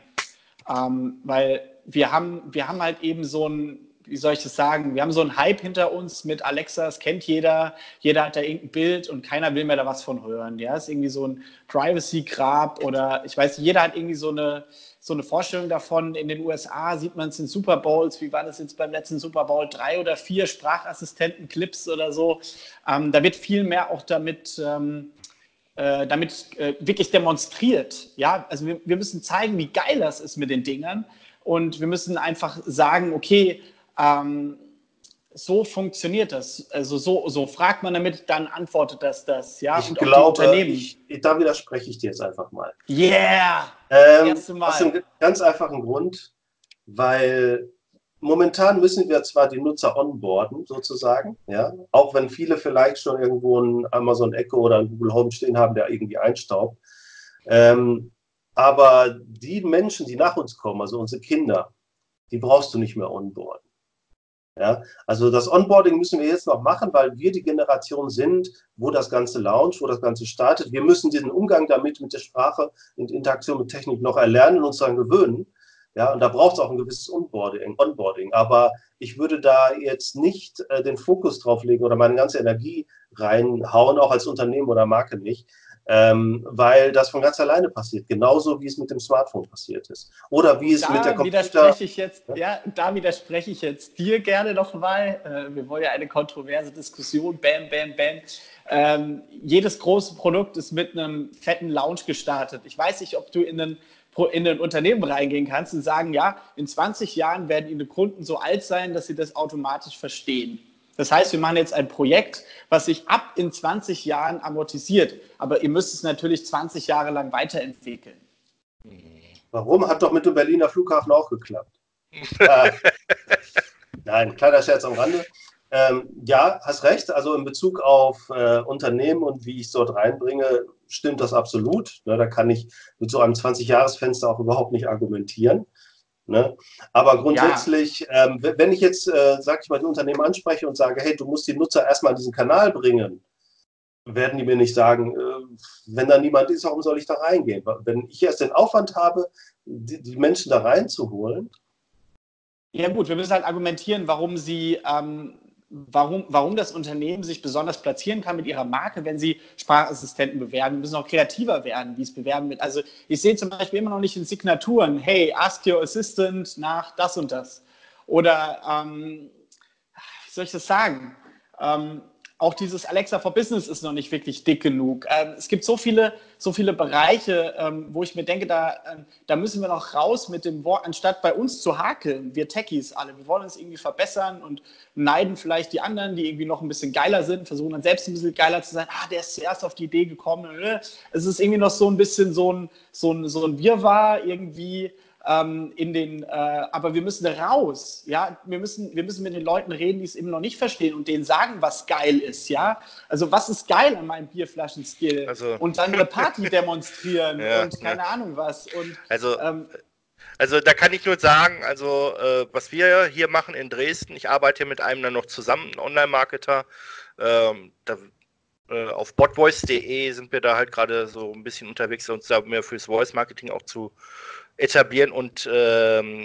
Speaker 3: Ähm, weil wir haben, wir haben halt eben so ein, wie soll ich das sagen, wir haben so einen Hype hinter uns mit Alexa, das kennt jeder, jeder hat da irgendein Bild und keiner will mehr da was von hören. Ja, ist irgendwie so ein Privacy-Grab oder ich weiß nicht, jeder hat irgendwie so eine, so eine Vorstellung davon. In den U S A sieht man es in Super Bowls, wie war das jetzt beim letzten Super Bowl, drei oder vier Sprachassistenten-Clips oder so. Ähm, da wird viel mehr auch damit... Ähm, Äh, damit äh, wirklich demonstriert. Ja, also wir, wir müssen zeigen, wie geil das ist mit den Dingern und wir müssen einfach sagen, okay, ähm, so funktioniert das. Also so, so fragt man damit, dann antwortet das das. Ja,
Speaker 1: Ich
Speaker 3: und
Speaker 1: glaube,
Speaker 3: auch die Unternehmen.
Speaker 1: ich, da widerspreche ich dir jetzt einfach mal.
Speaker 3: Yeah!
Speaker 1: Ähm,
Speaker 3: Erste Mal.
Speaker 1: aus einem ganz einfachen Grund, weil momentan müssen wir zwar die Nutzer onboarden, sozusagen, ja, auch wenn viele vielleicht schon irgendwo ein Amazon Echo oder ein Google Home stehen haben, der irgendwie einstaubt. Ähm, aber die Menschen, die nach uns kommen, also unsere Kinder, die brauchst du nicht mehr onboarden. Ja, also das Onboarding müssen wir jetzt noch machen, weil wir die Generation sind, wo das Ganze launcht, wo das Ganze startet. Wir müssen diesen Umgang damit, mit der Sprache und Interaktion mit Technik noch erlernen und uns daran gewöhnen. Ja, und da braucht es auch ein gewisses Onboarding, Onboarding. Aber ich würde da jetzt nicht äh, den Fokus drauf legen oder meine ganze Energie reinhauen, auch als Unternehmen oder Marke nicht, ähm, weil das von ganz alleine passiert. Genauso wie es mit dem Smartphone passiert ist. Oder wie es
Speaker 3: da
Speaker 1: mit der Computer...
Speaker 3: Widerspreche ich jetzt, ja? ja, da widerspreche ich jetzt dir gerne nochmal. Äh, wir wollen ja eine kontroverse Diskussion. Bam, bam, bam. Ähm, jedes große Produkt ist mit einem fetten Launch gestartet. Ich weiß nicht, ob du in einen in ein Unternehmen reingehen kannst und sagen, ja, in zwanzig Jahren werden Ihre Kunden so alt sein, dass sie das automatisch verstehen. Das heißt, wir machen jetzt ein Projekt, was sich ab in zwanzig Jahren amortisiert. Aber ihr müsst es natürlich zwanzig Jahre lang weiterentwickeln.
Speaker 1: Warum? Hat doch mit dem Berliner Flughafen auch geklappt. äh, nein, kleiner Scherz am Rande. Ähm, ja, hast recht. Also in Bezug auf äh, Unternehmen und wie ich es dort reinbringe, stimmt das absolut. Ne, da kann ich mit so einem zwanzig-Jahres-Fenster auch überhaupt nicht argumentieren. Ne? Aber grundsätzlich, ja. ähm, wenn ich jetzt, äh, sag ich mal, die Unternehmen anspreche und sage, hey, du musst die Nutzer erstmal an diesen Kanal bringen, werden die mir nicht sagen, äh, wenn da niemand ist, warum soll ich da reingehen? Wenn ich erst den Aufwand habe, die, die Menschen da reinzuholen.
Speaker 3: Ja gut, wir müssen halt argumentieren, warum sie, ähm, warum, warum das Unternehmen sich besonders platzieren kann mit ihrer Marke, wenn sie Sprachassistenten bewerben. Wir müssen auch kreativer werden, wie es bewerben wird. Also ich sehe zum Beispiel immer noch nicht in Signaturen, hey, ask your assistant nach das und das. Oder, ähm, wie soll ich das sagen? Ähm, Auch dieses Alexa for Business ist noch nicht wirklich dick genug. Ähm, es gibt so viele, so viele Bereiche, ähm, wo ich mir denke, da, ähm, da müssen wir noch raus mit dem Wort, anstatt bei uns zu hakeln, wir Techies alle. Wir wollen uns irgendwie verbessern und neiden vielleicht die anderen, die irgendwie noch ein bisschen geiler sind, versuchen dann selbst ein bisschen geiler zu sein. Ah, der ist zuerst auf die Idee gekommen. Es ist irgendwie noch so ein bisschen so ein, so ein, so ein Wirrwarr irgendwie. Ähm, in den, äh, aber wir müssen raus, ja, wir müssen, wir müssen mit den Leuten reden, die es eben noch nicht verstehen und denen sagen, was geil ist, ja, also was ist geil an meinem Bierflaschen-Skill
Speaker 2: Also,
Speaker 3: und dann eine Party demonstrieren
Speaker 2: ja,
Speaker 3: und keine
Speaker 2: ja.
Speaker 3: Ahnung was und
Speaker 2: also,
Speaker 3: ähm,
Speaker 2: also da kann ich nur sagen, also äh, was wir hier machen in Dresden, ich arbeite hier mit einem dann noch zusammen, ein Online-Marketer, ähm, da, äh, auf botvoice punkt de sind wir da halt gerade so ein bisschen unterwegs, uns da mehr fürs Voice-Marketing auch zu etablieren und ähm,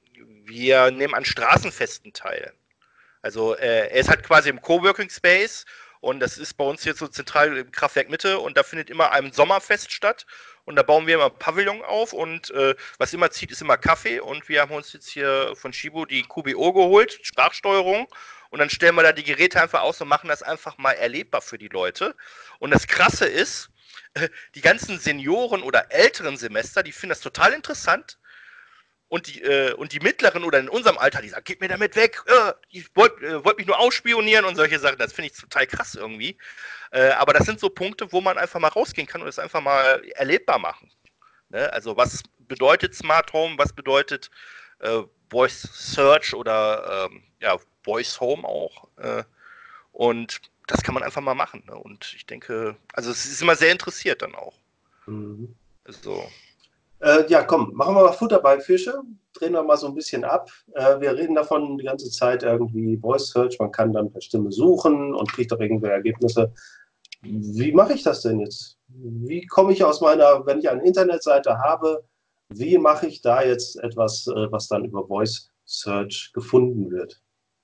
Speaker 2: wir nehmen an Straßenfesten teil. Also äh, er ist halt quasi im Coworking Space und das ist bei uns hier so zentral im Kraftwerk Mitte und da findet immer ein Sommerfest statt und da bauen wir immer ein Pavillon auf und äh, was immer zieht, ist immer Kaffee und wir haben uns jetzt hier von Shibo die Q B O geholt, Sprachsteuerung und dann stellen wir da die Geräte einfach aus und machen das einfach mal erlebbar für die Leute und das Krasse ist, die ganzen Senioren oder älteren Semester, die finden das total interessant. Und die, äh, und die mittleren oder in unserem Alter, die sagen, geht mir damit weg, äh, ich wollte äh, wollt mich nur ausspionieren und solche Sachen. Das finde ich total krass irgendwie. Äh, aber das sind so Punkte, wo man einfach mal rausgehen kann und das einfach mal erlebbar machen. Ne? Also was bedeutet Smart Home, was bedeutet äh, Voice Search oder ähm, ja, Voice Home auch. Äh, und das kann man einfach mal machen. Ne? Und ich denke, also es ist immer sehr interessiert dann auch.
Speaker 1: Mhm.
Speaker 2: Also.
Speaker 1: Äh, ja, komm, machen wir mal Futter bei Fische. Drehen wir mal so ein bisschen ab. Äh, wir reden davon die ganze Zeit irgendwie Voice Search. Man kann dann per Stimme suchen und kriegt auch irgendwelche Ergebnisse. Wie mache ich das denn jetzt? Wie komme ich aus meiner, wenn ich eine Internetseite habe, wie mache ich da jetzt etwas, äh, was dann über Voice Search gefunden wird?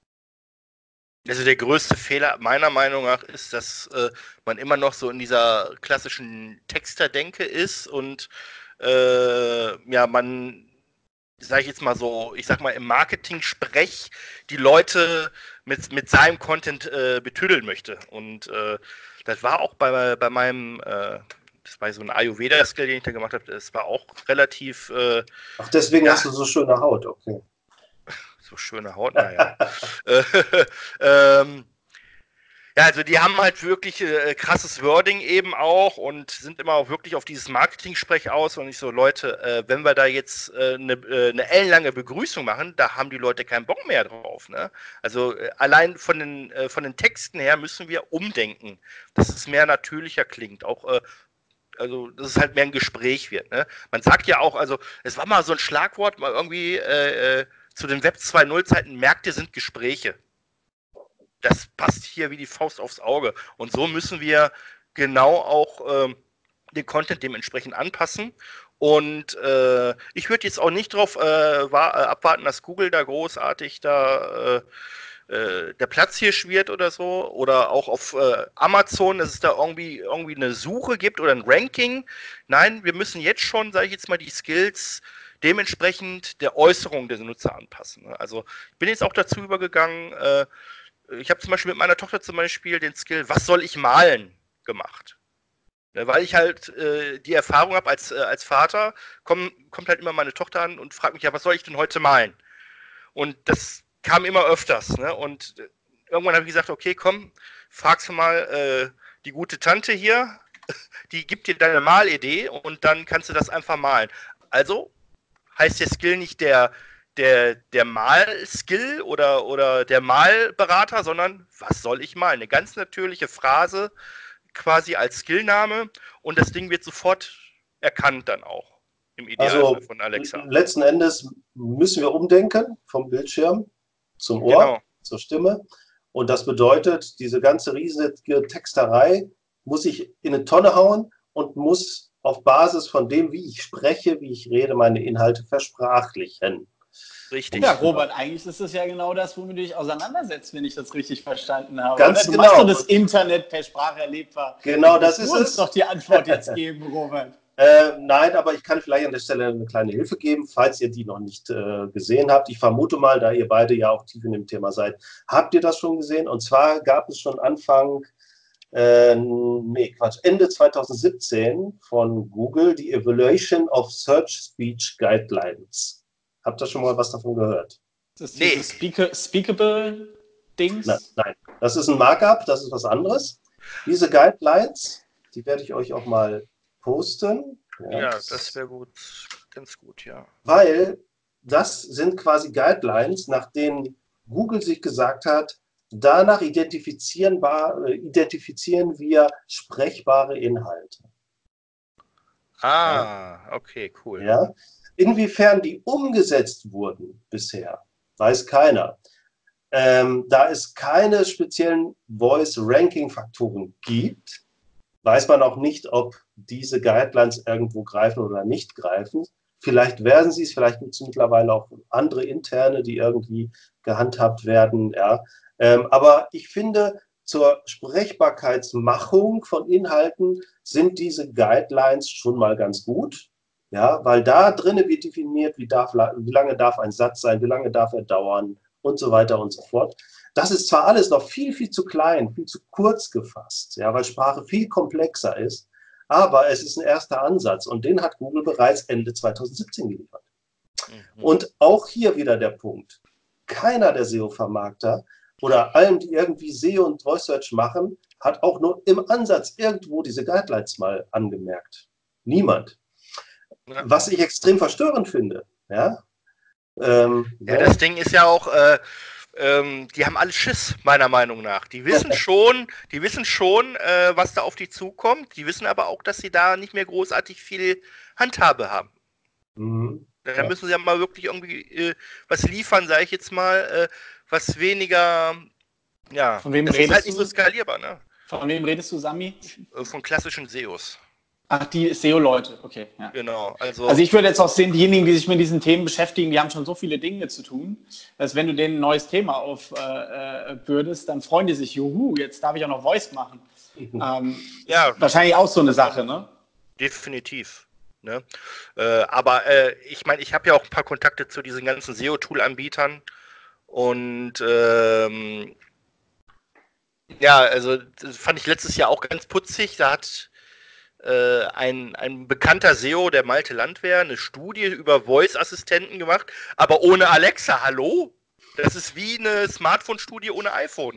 Speaker 2: Also der größte Fehler meiner Meinung nach ist, dass äh, man immer noch so in dieser klassischen Texterdenke ist und äh, ja, man, sage ich jetzt mal so, ich sag mal im Marketing-Sprech die Leute mit, mit seinem Content äh, betüdeln möchte. Und äh, das war auch bei, bei meinem, äh, das war so ein Ayurveda-Skill, den ich da gemacht habe, das war auch relativ... Äh,
Speaker 1: Ach, deswegen
Speaker 2: ja,
Speaker 1: hast du so schöne Haut, okay.
Speaker 2: So schöne Haut, naja. ähm, ja, also die haben halt wirklich äh, krasses Wording eben auch und sind immer auch wirklich auf dieses Marketing-Sprech aus und ich so, Leute, äh, wenn wir da jetzt äh, eine, äh, eine ellenlange Begrüßung machen, da haben die Leute keinen Bock mehr drauf. Ne? Also äh, allein von den, äh, von den Texten her müssen wir umdenken, dass es mehr natürlicher klingt, auch äh, also dass es halt mehr ein Gespräch wird. Ne? Man sagt ja auch, also es war mal so ein Schlagwort, mal irgendwie äh, äh, zu den Web zwei Punkt null Zeiten, Märkte sind Gespräche. Das passt hier wie die Faust aufs Auge. Und so müssen wir genau auch ähm, den Content dementsprechend anpassen. Und äh, ich würde jetzt auch nicht darauf äh, war, äh, abwarten, dass Google da großartig da äh, äh, der Platzhirsch wird oder so. Oder auch auf äh, Amazon, dass es da irgendwie, irgendwie eine Suche gibt oder ein Ranking. Nein, wir müssen jetzt schon, sage ich jetzt mal, die Skills dementsprechend der Äußerung der Nutzer anpassen. Also ich bin jetzt auch dazu übergegangen, äh, ich habe zum Beispiel mit meiner Tochter zum Beispiel den Skill, was soll ich malen, gemacht. Weil ich halt äh, die Erfahrung habe als, äh, als Vater, komm, kommt halt immer meine Tochter an und fragt mich, ja, was soll ich denn heute malen? Und das kam immer öfters. Ne? Und irgendwann habe ich gesagt, okay, komm, fragst du mal äh, die gute Tante hier, die gibt dir deine Malidee und dann kannst du das einfach malen. Also heißt der Skill nicht der, der, der Mal-Skill oder, oder der Malberater, sondern was soll ich malen? Eine ganz natürliche Phrase quasi als Skillname und das Ding wird sofort erkannt dann auch im Idealfall
Speaker 1: Also
Speaker 2: von Alexa.
Speaker 1: letzten Endes müssen wir umdenken vom Bildschirm zum Ohr,
Speaker 2: Genau.
Speaker 1: zur Stimme. Und das bedeutet, diese ganze riesige Texterei muss ich in eine Tonne hauen und muss auf Basis von dem, wie ich spreche, wie ich rede, meine Inhalte versprachlichen.
Speaker 2: Richtig.
Speaker 3: Ja, Robert, eigentlich ist das ja genau das, womit du dich auseinandersetzt, wenn ich das richtig verstanden habe.
Speaker 1: Ganz
Speaker 3: du
Speaker 1: genau.
Speaker 3: machst doch das Internet per Sprache erlebbar.
Speaker 1: Genau, das
Speaker 3: du
Speaker 1: ist
Speaker 3: uns
Speaker 1: es.
Speaker 3: doch die Antwort jetzt geben, Robert.
Speaker 1: Äh, nein, aber ich kann vielleicht an der Stelle eine kleine Hilfe geben, falls ihr die noch nicht äh, gesehen habt. Ich vermute mal, da ihr beide ja auch tief in dem Thema seid, habt ihr das schon gesehen? Und zwar gab es schon Anfang, äh, nee, Quatsch, Ende zwanzig siebzehn von Google die Evaluation of Search Speech Guidelines. Habt ihr schon mal was davon gehört?
Speaker 3: Das ist
Speaker 2: Nee.
Speaker 3: dieses Speaka- Speakable-Dings?
Speaker 1: Na, nein, das ist ein Markup, das ist was anderes. Diese Guidelines, die werde ich euch auch mal posten.
Speaker 2: Ja, das wäre gut. Ganz gut, ja.
Speaker 1: Weil das sind quasi Guidelines, nach denen Google sich gesagt hat, danach identifizieren, äh, identifizieren wir sprechbare Inhalte.
Speaker 2: Ah, okay, cool.
Speaker 1: Ja? Inwiefern die umgesetzt wurden bisher, weiß keiner. Ähm, da es keine speziellen Voice-Ranking-Faktoren gibt, weiß man auch nicht, ob diese Guidelines irgendwo greifen oder nicht greifen. Vielleicht werden sie es, vielleicht gibt es mittlerweile auch andere interne, die irgendwie gehandhabt werden. Ja. Ähm, aber ich finde, zur Sprechbarkeitsmachung von Inhalten sind diese Guidelines schon mal ganz gut. Ja, weil da drinnen wird definiert, wie, darf, wie lange darf ein Satz sein, wie lange darf er dauern und so weiter und so fort. Das ist zwar alles noch viel, viel zu klein, viel zu kurz gefasst, ja, weil Sprache viel komplexer ist, aber es ist ein erster Ansatz und den hat Google bereits Ende zwanzig siebzehn geliefert. Mhm. Und auch hier wieder der Punkt, keiner der S E O-Vermarkter oder allen, die irgendwie S E O und Voice Search machen, hat auch nur im Ansatz irgendwo diese Guidelines mal angemerkt. Niemand. Ja. Was ich extrem verstörend finde, ja. Ähm,
Speaker 2: ja, das Ding ist ja auch, äh, ähm, die haben alle Schiss, meiner Meinung nach. Die wissen schon, die wissen schon, äh, was da auf die zukommt. Die wissen aber auch, dass sie da nicht mehr großartig viel Handhabe haben. Mhm. Da ja. müssen sie ja mal wirklich irgendwie äh, was liefern, sage ich jetzt mal, äh, was weniger, ja,
Speaker 3: von wem
Speaker 2: das
Speaker 3: redest
Speaker 2: ist halt nicht
Speaker 3: du?
Speaker 2: so skalierbar, ne?
Speaker 3: Von wem redest du, Sami?
Speaker 2: Von klassischen S E Os.
Speaker 3: Ach, die S E O-Leute, okay. Ja.
Speaker 2: Genau. Also,
Speaker 3: also ich würde jetzt auch sehen, diejenigen, die sich mit diesen Themen beschäftigen, die haben schon so viele Dinge zu tun, dass wenn du denen ein neues Thema aufbürdest, äh, dann freuen die sich, juhu, jetzt darf ich auch noch Voice machen. Mhm. Ähm, ja. Wahrscheinlich auch so eine Sache, ne?
Speaker 2: Definitiv. Ne? Äh, aber äh, ich meine, ich habe ja auch ein paar Kontakte zu diesen ganzen S E O-Tool-Anbietern und ähm, ja, also das fand ich letztes Jahr auch ganz putzig. Da hat äh, ein, ein bekannter S E O, der Malte Landwehr, eine Studie über Voice-Assistenten gemacht, aber ohne Alexa. Hallo? Das ist wie eine Smartphone-Studie ohne iPhone.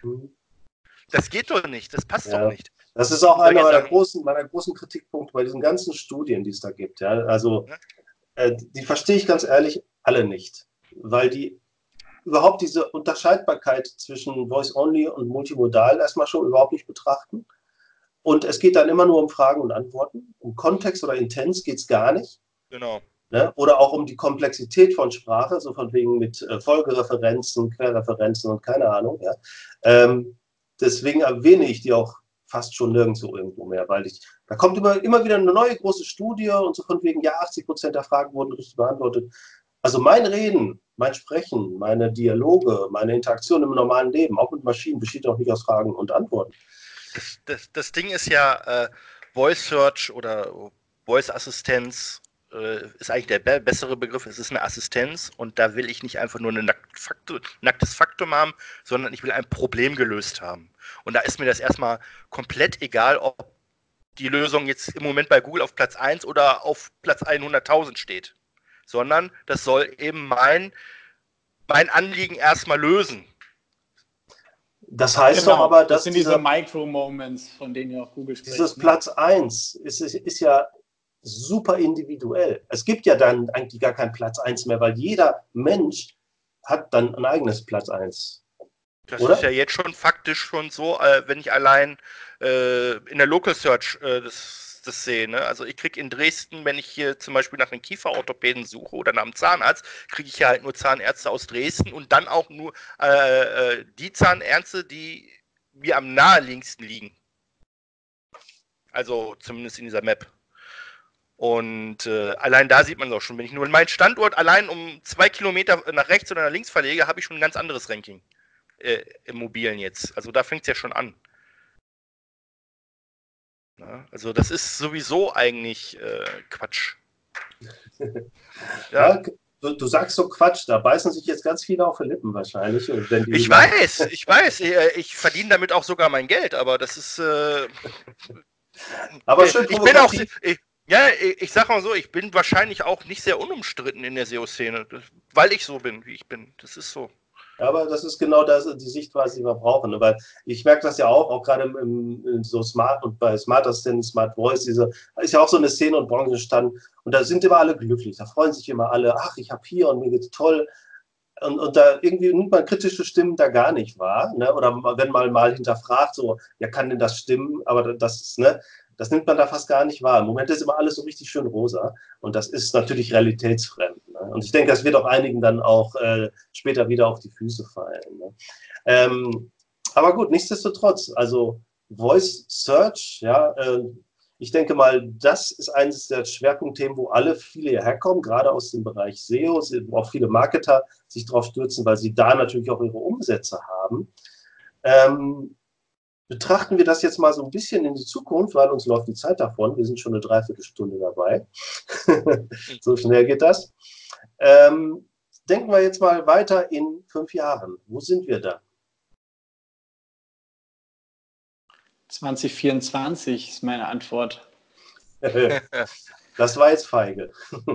Speaker 2: Das geht doch nicht, das passt ja. doch nicht.
Speaker 1: Das ist auch einer meiner großen, meiner großen Kritikpunkte bei diesen ganzen Studien, die es da gibt. Ja? Also äh, die verstehe ich ganz ehrlich alle nicht, weil die überhaupt diese Unterscheidbarkeit zwischen Voice-Only und Multimodal erstmal schon überhaupt nicht betrachten. Und es geht dann immer nur um Fragen und Antworten. Um Kontext oder Intens geht es gar nicht.
Speaker 2: Genau.
Speaker 1: Ne? Oder auch um die Komplexität von Sprache, so von wegen mit äh, Folgereferenzen, Querreferenzen und keine Ahnung. Ja? Ähm, deswegen erwähne ich die auch fast schon nirgendwo irgendwo mehr, weil ich, da kommt immer, immer wieder eine neue große Studie und so von wegen, ja, achtzig Prozent der Fragen wurden richtig beantwortet. Also mein Reden, mein Sprechen, meine Dialoge, meine Interaktion im normalen Leben, auch mit Maschinen, besteht auch nicht aus Fragen und Antworten.
Speaker 2: Das, das, das Ding ist ja, äh, Voice Search oder Voice Assistenz äh, ist eigentlich der be bessere Begriff. Es ist eine Assistenz und da will ich nicht einfach nur ein nackt Faktum, nacktes Faktum haben, sondern ich will ein Problem gelöst haben. Und da ist mir das erstmal komplett egal, ob die Lösung jetzt im Moment bei Google auf Platz eins oder auf Platz hunderttausend steht. Sondern das soll eben mein, mein Anliegen erstmal lösen.
Speaker 1: Das heißt genau, doch aber, dass
Speaker 3: das sind diese Micro-Moments, von denen ja auch Google spricht.
Speaker 1: Dieses Platz eins ist, ist, ist ja super individuell. Es gibt ja dann eigentlich gar keinen Platz eins mehr, weil jeder Mensch hat dann ein eigenes Platz eins.
Speaker 2: Das
Speaker 1: Oder?
Speaker 2: ist ja jetzt schon faktisch schon so, äh, wenn ich allein äh, in der Local Search äh, das, das sehe. Ne? Also ich kriege in Dresden, wenn ich hier zum Beispiel nach einem Kieferorthopäden suche oder nach einem Zahnarzt, kriege ich ja halt nur Zahnärzte aus Dresden und dann auch nur äh, äh, die Zahnärzte, die mir am naheliegendsten liegen. Also zumindest in dieser Map. Und äh, allein da sieht man es auch schon. Wenn ich nur meinen Standort allein um zwei Kilometer nach rechts oder nach links verlege, habe ich schon ein ganz anderes Ranking äh, im Mobilen jetzt. Also da fängt es ja schon an. Ja, also das ist sowieso eigentlich äh, Quatsch.
Speaker 1: Ja. Ja, du, du sagst so Quatsch, da beißen sich jetzt ganz viele auf die Lippen wahrscheinlich. Und wenn die
Speaker 2: ich weiß, ich weiß. Ich, ich verdiene damit auch sogar mein Geld, aber das ist... Äh,
Speaker 1: aber schön
Speaker 2: ich bin auch... Ich, Ja, ich sag mal so, ich bin wahrscheinlich auch nicht sehr unumstritten in der S E O-Szene, weil ich so bin, wie ich bin. Das ist so.
Speaker 1: Ja, aber das ist genau das, die Sichtweise, die wir brauchen. Weil ich merke das ja auch, auch gerade im, im, so Smart und bei Smart Assistant, Smart Voice, diese, ist ja auch so eine Szene und Branche entstanden. Und da sind immer alle glücklich. Da freuen sich immer alle, ach, ich habe hier und mir geht's toll. Und, und da irgendwie nimmt man kritische Stimmen da gar nicht wahr. Ne? Oder wenn man mal hinterfragt, so, ja, kann denn das stimmen? Aber das ist, ne? Das nimmt man da fast gar nicht wahr. Im Moment ist immer alles so richtig schön rosa und das ist natürlich realitätsfremd. Ne? Und ich denke, das wird auch einigen dann auch äh, später wieder auf die Füße fallen. Ne? Ähm, aber gut, nichtsdestotrotz, also Voice Search, ja, äh, ich denke mal, das ist eines der Schwerpunktthemen, wo alle viele hierher kommen, gerade aus dem Bereich S E O, wo auch viele Marketer sich drauf stürzen, weil sie da natürlich auch ihre Umsätze haben. Ähm, Betrachten wir das jetzt mal so ein bisschen in die Zukunft, weil uns läuft die Zeit davon. Wir sind schon eine Dreiviertelstunde dabei. So schnell geht das. Ähm, denken wir jetzt mal weiter in fünf Jahren. Wo sind wir da?
Speaker 3: zwanzig vierundzwanzig ist meine Antwort.
Speaker 1: Das war jetzt feige.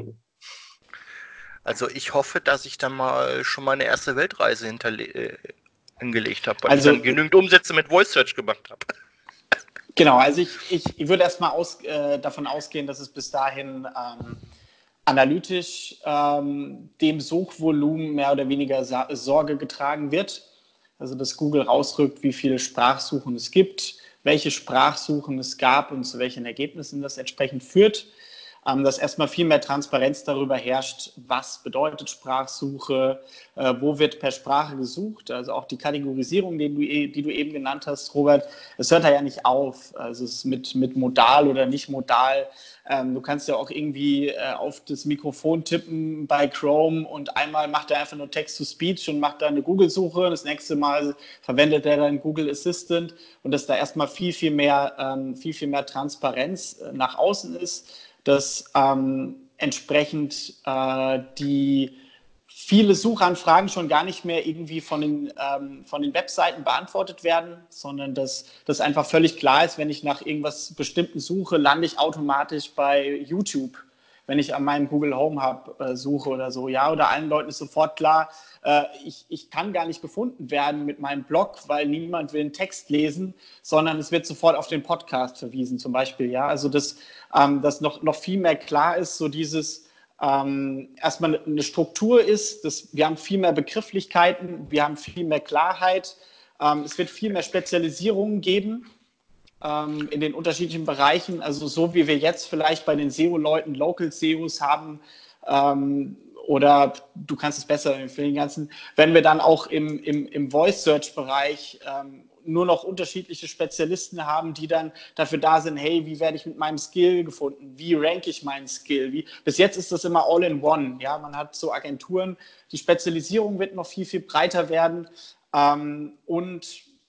Speaker 2: Also ich hoffe, dass ich dann mal schon meine erste Weltreise hinterlege. hingelegt habe, weil
Speaker 3: also,
Speaker 2: ich dann genügend Umsätze mit Voice Search gemacht habe.
Speaker 3: Genau, also ich, ich, ich würde erstmal aus, äh, davon ausgehen, dass es bis dahin ähm, analytisch ähm, dem Suchvolumen mehr oder weniger Sa- Sorge getragen wird. Also dass Google rausrückt, wie viele Sprachsuchen es gibt, welche Sprachsuchen es gab und zu welchen Ergebnissen das entsprechend führt. Ähm, dass erstmal viel mehr Transparenz darüber herrscht, was bedeutet Sprachsuche, äh, wo wird per Sprache gesucht, also auch die Kategorisierung, die du, die du eben genannt hast, Robert, es hört da ja nicht auf, also es ist mit, mit modal oder nicht modal, ähm, du kannst ja auch irgendwie äh, auf das Mikrofon tippen bei Chrome und einmal macht er einfach nur Text-to-Speech und macht da eine Google-Suche, das nächste Mal verwendet er dann Google Assistant und dass da erstmal viel, viel mehr, ähm, viel, viel mehr Transparenz äh, nach außen ist, dass ähm, entsprechend äh, die viele Suchanfragen schon gar nicht mehr irgendwie von den, ähm, von den Webseiten beantwortet werden, sondern dass das einfach völlig klar ist, wenn ich nach irgendwas Bestimmten suche, lande ich automatisch bei YouTube. Wenn ich an meinem Google Home Hub äh, suche oder so, ja, oder allen Leuten ist sofort klar, äh, ich, ich kann gar nicht gefunden werden mit meinem Blog, weil niemand will einen Text lesen, sondern es wird sofort auf den Podcast verwiesen zum Beispiel, ja, also dass ähm, das noch, noch viel mehr klar ist, so dieses ähm, erstmal eine Struktur ist, dass wir haben viel mehr Begrifflichkeiten, wir haben viel mehr Klarheit, ähm, es wird viel mehr Spezialisierungen geben in den unterschiedlichen Bereichen, also so wie wir jetzt vielleicht bei den S E O-Leuten Local S E Os haben ähm, oder du kannst es besser für den ganzen, wenn wir dann auch im, im, im Voice-Search-Bereich ähm, nur noch unterschiedliche Spezialisten haben, die dann dafür da sind, hey, wie werde ich mit meinem Skill gefunden, wie ranke ich meinen Skill, wie, bis jetzt ist das immer all in one, ja, man hat so Agenturen, die Spezialisierung wird noch viel, viel breiter werden ähm, und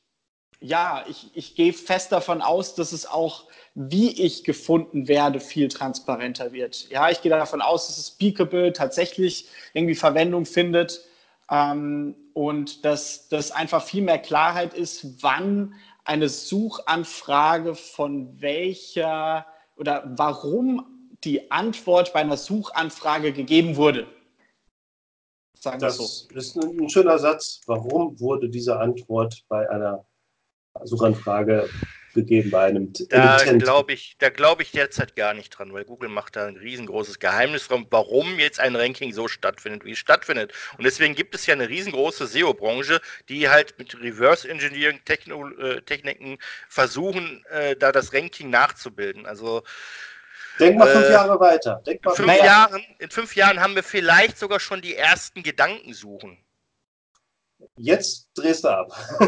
Speaker 3: ja, ich, ich gehe fest davon aus, dass es auch, wie ich gefunden werde, viel transparenter wird. Ja, ich gehe davon aus, dass es Speakable tatsächlich irgendwie Verwendung findet ähm, und dass das einfach viel mehr Klarheit ist, wann eine Suchanfrage von welcher oder warum die Antwort bei einer Suchanfrage gegeben wurde.
Speaker 1: Sagen wir so. Das ist ein schöner Satz. Warum wurde diese Antwort bei einer Suchanfrage gegeben bei einem
Speaker 2: Da
Speaker 1: Emittent.
Speaker 2: glaube ich, da glaube ich derzeit gar nicht dran, weil Google macht da ein riesengroßes Geheimnis drum, warum jetzt ein Ranking so stattfindet, wie es stattfindet. Und deswegen gibt es ja eine riesengroße S E O-Branche, die halt mit Reverse-Engineering-Techniken versuchen, äh, da das Ranking nachzubilden. Also
Speaker 1: Denk mal fünf
Speaker 2: äh,
Speaker 1: Jahre weiter. Denk mal
Speaker 2: in, fünf
Speaker 1: fünf Jahre.
Speaker 2: Jahren, in fünf Jahren haben wir vielleicht sogar schon die ersten Gedankensuchen.
Speaker 1: Jetzt drehst du ab.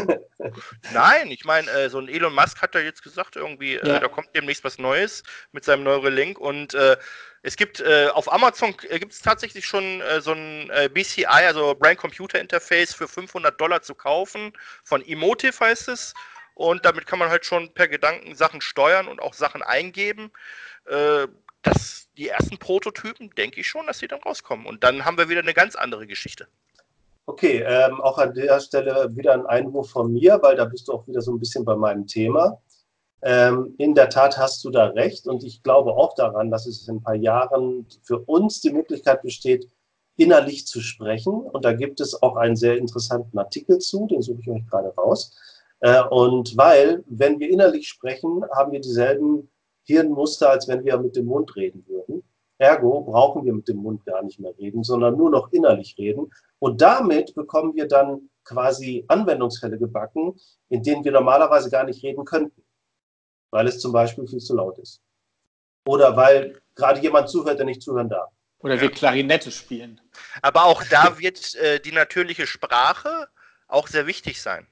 Speaker 2: Nein, ich meine, äh, so ein Elon Musk hat ja jetzt gesagt, irgendwie,
Speaker 3: Ja.
Speaker 2: äh, da kommt demnächst was Neues mit seinem Neuralink und äh, es gibt äh, auf Amazon äh, gibt es tatsächlich schon äh, so ein äh, B C I, also Brain Computer Interface für fünfhundert Dollar zu kaufen, von Emotiv heißt es, und damit kann man halt schon per Gedanken Sachen steuern und auch Sachen eingeben. Äh, das, die ersten Prototypen, denke ich schon, dass sie dann rauskommen und dann haben wir wieder eine ganz andere Geschichte.
Speaker 1: Okay, ähm, auch an der Stelle wieder ein Einwurf von mir, weil da bist du auch wieder so ein bisschen bei meinem Thema. Ähm, in der Tat hast du da recht und ich glaube auch daran, dass es in ein paar Jahren für uns die Möglichkeit besteht, innerlich zu sprechen. Und da gibt es auch einen sehr interessanten Artikel zu, den suche ich euch gerade raus. Äh, und weil, wenn wir innerlich sprechen, haben wir dieselben Hirnmuster, als wenn wir mit dem Mund reden würden. Ergo brauchen wir mit dem Mund gar nicht mehr reden, sondern nur noch innerlich reden. Und damit bekommen wir dann quasi Anwendungsfälle gebacken, in denen wir normalerweise gar nicht reden könnten, weil es zum Beispiel viel zu laut ist. Oder weil gerade jemand zuhört, der nicht zuhören darf.
Speaker 3: Oder wir Klarinette spielen.
Speaker 2: Aber auch da wird äh, die natürliche Sprache auch sehr wichtig sein.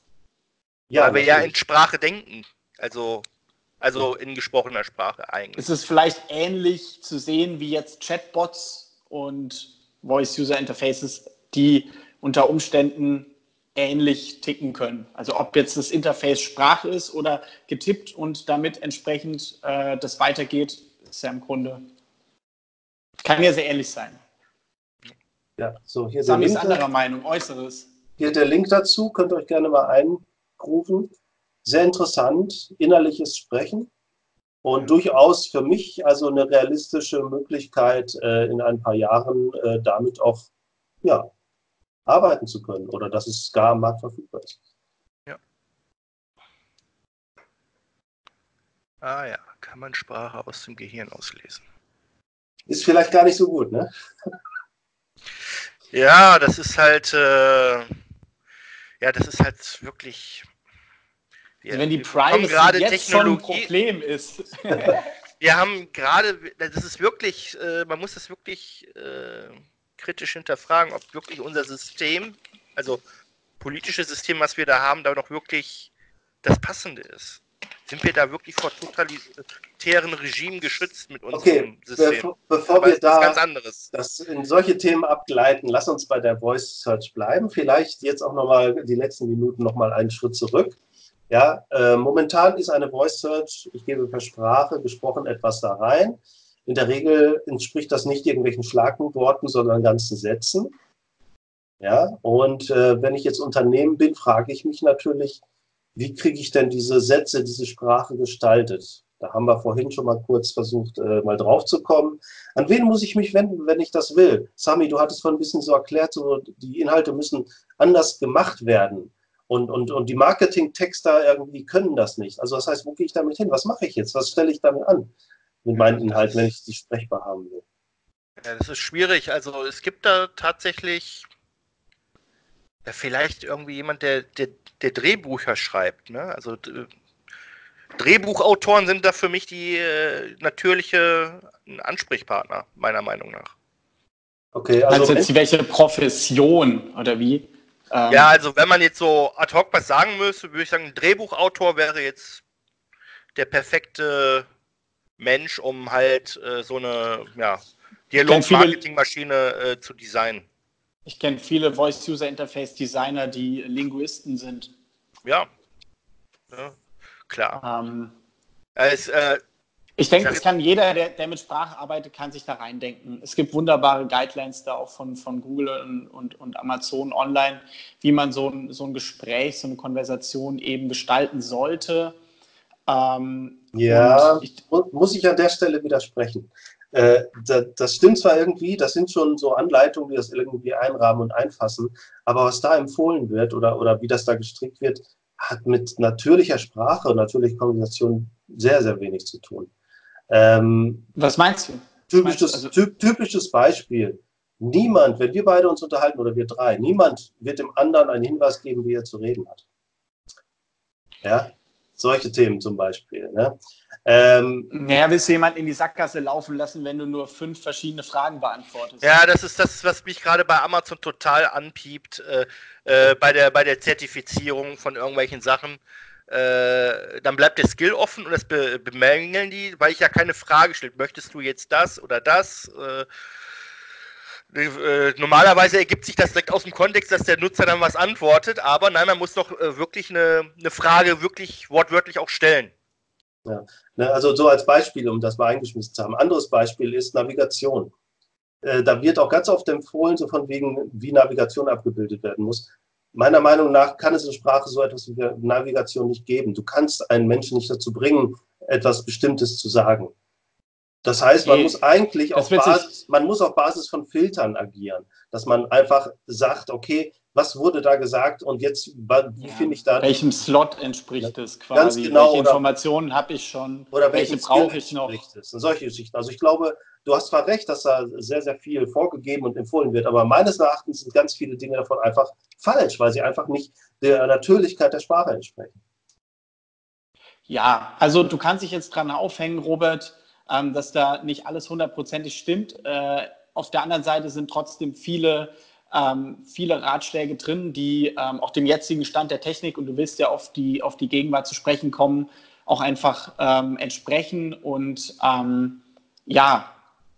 Speaker 1: Ja,
Speaker 2: weil wir ja in
Speaker 1: natürlich.
Speaker 2: Sprache denken. Also, also in gesprochener Sprache eigentlich.
Speaker 3: Es ist vielleicht ähnlich zu sehen wie jetzt Chatbots und Voice-User-Interfaces, die unter Umständen ähnlich ticken können. Also ob jetzt das Interface Sprache ist oder getippt und damit entsprechend äh, das weitergeht, ist ja im Grunde, kann ja sehr ähnlich sein.
Speaker 1: Ja, so hier der,
Speaker 3: Sami ist
Speaker 1: Link,
Speaker 3: anderer Meinung, Äußeres.
Speaker 1: hier der Link dazu, könnt ihr euch gerne mal einrufen. Sehr interessant, innerliches Sprechen und durchaus für mich also eine realistische Möglichkeit, äh, in ein paar Jahren äh, damit auch ja, arbeiten zu können oder dass es gar am Markt verfügbar ist.
Speaker 2: Ja. Ah ja, kann man Sprache aus dem Gehirn auslesen.
Speaker 1: Ist vielleicht gar nicht so gut, ne?
Speaker 2: Ja, das ist halt, äh, ja, das ist halt wirklich. Wir,
Speaker 3: Also wenn die
Speaker 2: wir bekommen
Speaker 3: Privacy
Speaker 2: gerade
Speaker 3: jetzt schon ein
Speaker 2: Technologie.
Speaker 3: Problem ist.
Speaker 2: Wir haben gerade, das ist wirklich, äh, man muss das wirklich äh, kritisch hinterfragen, ob wirklich unser System, also politische System, was wir da haben, da noch wirklich das Passende ist. Sind wir da wirklich vor totalitären Regimen geschützt mit unserem
Speaker 1: Okay,
Speaker 2: System?
Speaker 1: bevor, bevor
Speaker 2: Aber
Speaker 1: wir
Speaker 2: es
Speaker 1: da
Speaker 2: ist ganz anderes.
Speaker 1: das in solche Themen abgleiten, lass uns bei der Voice Search bleiben. Vielleicht jetzt auch nochmal die letzten Minuten nochmal einen Schritt zurück. Ja, äh, momentan ist eine Voice Search, ich gebe per Sprache gesprochen etwas da rein. In der Regel entspricht das nicht irgendwelchen Schlagworten, sondern ganzen Sätzen. Ja, und äh, wenn ich jetzt Unternehmen bin, frage ich mich natürlich, wie kriege ich denn diese Sätze, diese Sprache gestaltet? Da haben wir vorhin schon mal kurz versucht, äh, mal drauf zu kommen. An wen muss ich mich wenden, wenn ich das will? Sami, du hattest vorhin ein bisschen so erklärt, so, die Inhalte müssen anders gemacht werden. Und, und, und die Marketing-Texter irgendwie können das nicht. Also das heißt, wo gehe ich damit hin? Was mache ich jetzt? Was stelle ich damit an mit meinen Inhalten, wenn ich die sprechbar haben will?
Speaker 2: Ja, das ist schwierig. Also es gibt da tatsächlich ja, vielleicht irgendwie jemand, der, der, der Drehbücher schreibt. Ne? Also äh, Drehbuchautoren sind da für mich die äh, natürliche Ansprechpartner, meiner Meinung nach.
Speaker 1: Okay,
Speaker 3: Also,
Speaker 1: also
Speaker 3: also jetzt welche Profession oder wie? Ähm,
Speaker 2: Ja, also wenn man jetzt so ad hoc was sagen müsste, würde ich sagen, ein Drehbuchautor wäre jetzt der perfekte Mensch, um halt äh, so eine ja, Dialog-Marketing-Maschine äh, zu designen.
Speaker 3: Ich kenne viele Voice-User-Interface-Designer, die Linguisten sind.
Speaker 2: Ja, ja klar.
Speaker 3: Ähm,
Speaker 2: Es, äh,
Speaker 3: ich denke,
Speaker 2: sag
Speaker 3: es kann jeder, der, der mit Sprache arbeitet, kann sich da reindenken. Es gibt wunderbare Guidelines da auch von, von Google und, und, und Amazon online, wie man so ein, so ein Gespräch, so eine Konversation eben gestalten sollte. Ähm,
Speaker 1: ja,
Speaker 3: und ich,
Speaker 1: mu- muss ich an der Stelle widersprechen. Äh, da, das stimmt zwar irgendwie, das sind schon so Anleitungen, die das irgendwie einrahmen und einfassen, aber was da empfohlen wird oder, oder wie das da gestrickt wird, hat mit natürlicher Sprache und natürlicher Kommunikation sehr, sehr wenig zu tun. Ähm,
Speaker 3: Was meinst du? Was
Speaker 1: typisches,
Speaker 3: meinst du? Also,
Speaker 1: typ, typisches Beispiel. Niemand, wenn wir beide uns unterhalten oder wir drei, niemand wird dem anderen einen Hinweis geben, wie er zu reden hat. Ja, solche Themen zum Beispiel. Ne? Ähm,
Speaker 3: naja, willst du jemanden in die Sackgasse laufen lassen, wenn du nur fünf verschiedene Fragen beantwortest?
Speaker 2: Ja, das ist das, was mich gerade bei Amazon total anpiept, äh, äh, bei der, bei der Zertifizierung von irgendwelchen Sachen. Äh, dann bleibt der Skill offen und das be bemängeln die, weil ich ja keine Frage stelle. Möchtest du jetzt das oder das? Äh, äh, normalerweise ergibt sich das direkt aus dem Kontext, dass der Nutzer dann was antwortet, aber nein, man muss doch äh, wirklich eine, eine Frage wirklich wortwörtlich auch stellen.
Speaker 1: Ja. Ne, also so als Beispiel, um das mal eingeschmissen zu haben. Ein anderes Beispiel ist Navigation. Äh, da wird auch ganz oft empfohlen, so von wegen, wie Navigation abgebildet werden muss. Meiner Meinung nach kann es in Sprache so etwas wie Navigation nicht geben. Du kannst einen Menschen nicht dazu bringen, etwas Bestimmtes zu sagen. Das heißt, man muss eigentlich auf Basis, man muss auf Basis von Filtern agieren, dass man einfach sagt, okay, was wurde da gesagt und jetzt, wie ja, finde ich da...
Speaker 3: Welchem Slot entspricht es quasi?
Speaker 1: Ganz genau.
Speaker 3: Welche Informationen habe ich schon?
Speaker 1: Oder welche brauche ich noch? Und solche Geschichten. Also ich glaube, du hast zwar recht, dass da sehr, sehr viel vorgegeben und empfohlen wird, aber meines Erachtens sind ganz viele Dinge davon einfach falsch, weil sie einfach nicht der Natürlichkeit der Sprache entsprechen.
Speaker 3: Ja, also du kannst dich jetzt dran aufhängen, Robert, ähm, dass da nicht alles hundertprozentig stimmt. Äh, auf der anderen Seite sind trotzdem viele, ähm, viele Ratschläge drin, die ähm, auch dem jetzigen Stand der Technik, und du willst ja auf die, auf die Gegenwart zu sprechen kommen, auch einfach ähm, entsprechen. Und ähm, ja,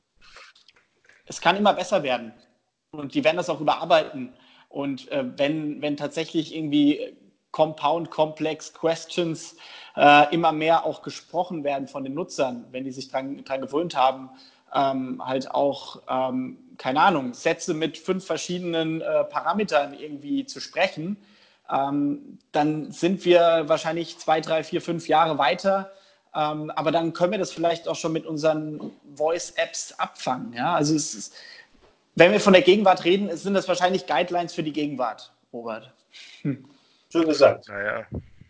Speaker 3: es kann immer besser werden. Und die werden das auch überarbeiten. Und äh, wenn, wenn tatsächlich irgendwie Compound Complex Questions äh, immer mehr auch gesprochen werden von den Nutzern, wenn die sich dran, dran gewöhnt haben, ähm, halt auch, ähm, keine Ahnung, Sätze mit fünf verschiedenen äh, Parametern irgendwie zu sprechen, ähm, dann sind wir wahrscheinlich zwei, drei, vier, fünf Jahre weiter. Ähm, aber dann können wir das vielleicht auch schon mit unseren Voice-Apps abfangen. Ja? Also es ist, wenn wir von der Gegenwart reden, sind das wahrscheinlich Guidelines für die Gegenwart, Robert.
Speaker 1: Hm. Schön gesagt.
Speaker 2: Naja.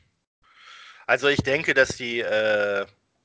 Speaker 2: Also ich denke, dass die, äh,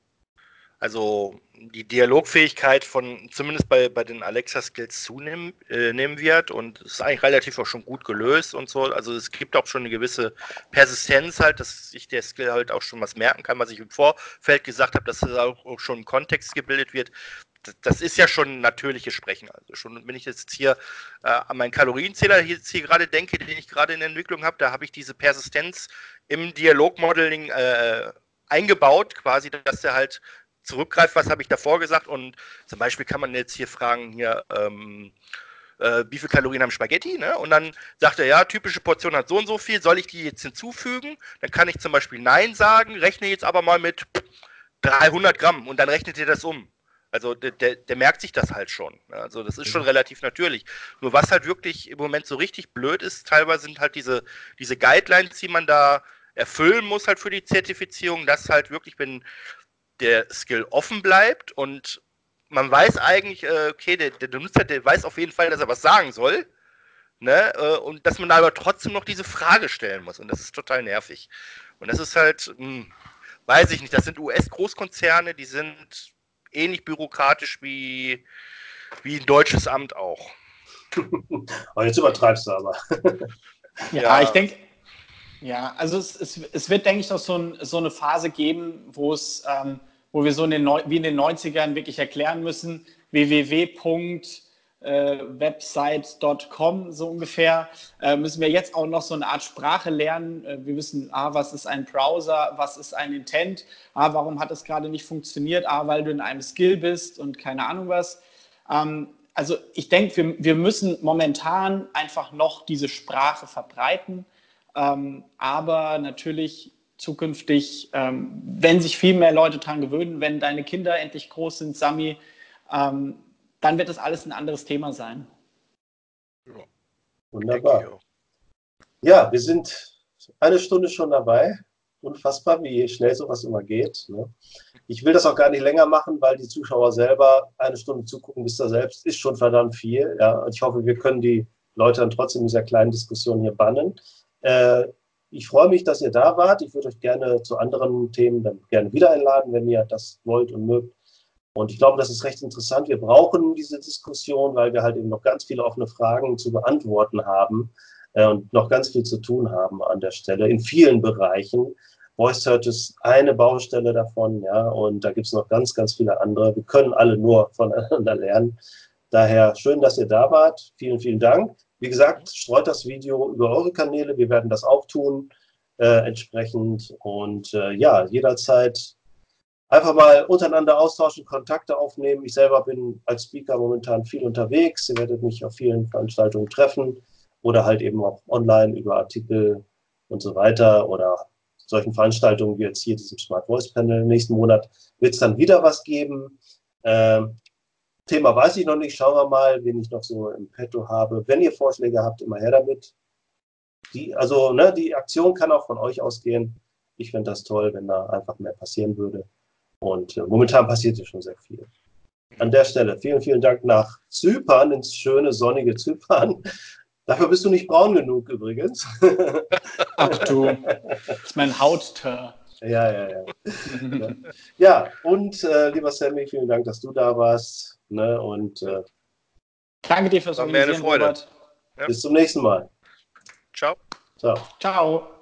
Speaker 2: also die Dialogfähigkeit von, zumindest bei, bei den Alexa-Skills zunehmen äh, nehmen wird, und es ist eigentlich relativ auch schon gut gelöst und so. Also es gibt auch schon eine gewisse Persistenz halt, dass sich der Skill halt auch schon was merken kann, was ich im Vorfeld gesagt habe, dass es auch, auch schon im Kontext gebildet wird. Das ist ja schon natürliches Sprechen. Also schon, wenn ich jetzt hier äh, an meinen Kalorienzähler jetzt hier gerade denke, den ich gerade in der Entwicklung habe, da habe ich diese Persistenz im Dialogmodeling äh, eingebaut, quasi, dass der halt zurückgreift, was habe ich davor gesagt, und zum Beispiel kann man jetzt hier fragen, hier, ähm, äh, wie viele Kalorien haben Spaghetti, ne? Und dann sagt er, ja, typische Portion hat so und so viel, soll ich die jetzt hinzufügen? Dann kann ich zum Beispiel Nein sagen, rechne jetzt aber mal mit dreihundert Gramm und dann rechnet ihr das um. Also der, der, der merkt sich das halt schon. Also das ist schon relativ natürlich. Nur was halt wirklich im Moment so richtig blöd ist, teilweise sind halt diese, diese Guidelines, die man da erfüllen muss halt für die Zertifizierung, dass halt wirklich, wenn der Skill offen bleibt und man weiß eigentlich, okay, der, der Nutzer, der weiß auf jeden Fall, dass er was sagen soll, ne? Und dass man aber trotzdem noch diese Frage stellen muss. Und das ist total nervig. Und das ist halt, hm, weiß ich nicht, das sind U S-Großkonzerne, die sind ähnlich bürokratisch wie, wie ein deutsches Amt auch.
Speaker 1: Oh, jetzt übertreibst du aber.
Speaker 3: Ja, ja, ich denke, ja, also es, es, es wird, denke ich, noch so, ein, so eine Phase geben, wo es, ähm, wo wir so in den, wie in den neunzigern wirklich erklären müssen, w w w punkt website punkt com so ungefähr, äh, müssen wir jetzt auch noch so eine Art Sprache lernen. Äh, wir wissen, ah, was ist ein Browser, was ist ein Intent, ah, warum hat es gerade nicht funktioniert, ah, weil du in einem Skill bist und keine Ahnung was. Ähm, also ich denke, wir, wir müssen momentan einfach noch diese Sprache verbreiten, ähm, aber natürlich zukünftig, ähm, wenn sich viel mehr Leute daran gewöhnen, wenn deine Kinder endlich groß sind, Sami, ähm, dann wird das alles ein anderes Thema sein.
Speaker 1: Ja. Wunderbar. Ja, wir sind eine Stunde schon dabei. Unfassbar, wie schnell sowas immer geht. Ne? Ich will das auch gar nicht länger machen, weil die Zuschauer selber eine Stunde zugucken, bis da selbst ist schon verdammt viel. Ja? Und ich hoffe, wir können die Leute dann trotzdem in dieser kleinen Diskussion hier bannen. Äh, Ich freue mich, dass ihr da wart. Ich würde euch gerne zu anderen Themen dann gerne wieder einladen, wenn ihr das wollt und mögt. Und ich glaube, das ist recht interessant. Wir brauchen diese Diskussion, weil wir halt eben noch ganz viele offene Fragen zu beantworten haben äh, und noch ganz viel zu tun haben an der Stelle in vielen Bereichen. Voice Search ist eine Baustelle davon, ja, und da gibt es noch ganz, ganz viele andere. Wir können alle nur voneinander lernen. Daher schön, dass ihr da wart. Vielen, vielen Dank. Wie gesagt, streut das Video über eure Kanäle. Wir werden das auch tun, äh, entsprechend. Und äh, ja, jederzeit einfach mal untereinander austauschen, Kontakte aufnehmen. Ich selber bin als Speaker momentan viel unterwegs. Ihr werdet mich auf vielen Veranstaltungen treffen oder halt eben auch online über Artikel und so weiter oder solchen Veranstaltungen wie jetzt hier diesem Smart Voice Panel. Nächsten Monat wird es dann wieder was geben. Ähm, Thema weiß ich noch nicht. Schauen wir mal, wen ich noch so im Petto habe. Wenn ihr Vorschläge habt, immer her damit. Die, also ne, die Aktion kann auch von euch ausgehen. Ich fände das toll, wenn da einfach mehr passieren würde. Und äh, momentan passiert ja schon sehr viel. An der Stelle vielen, vielen Dank nach Zypern, ins schöne, sonnige Zypern. Dafür bist du nicht braun genug übrigens.
Speaker 3: Ach du, das ist mein Hautteur.
Speaker 1: Ja, ja, ja. Ja, und äh, lieber Sammy, vielen Dank, dass du da warst. Ne? Und äh,
Speaker 3: danke dir fürs
Speaker 2: Organisieren,
Speaker 3: Organisieren, Robert.
Speaker 2: Ja.
Speaker 1: Bis zum nächsten Mal.
Speaker 2: Ciao.
Speaker 1: Ciao.
Speaker 3: Ciao.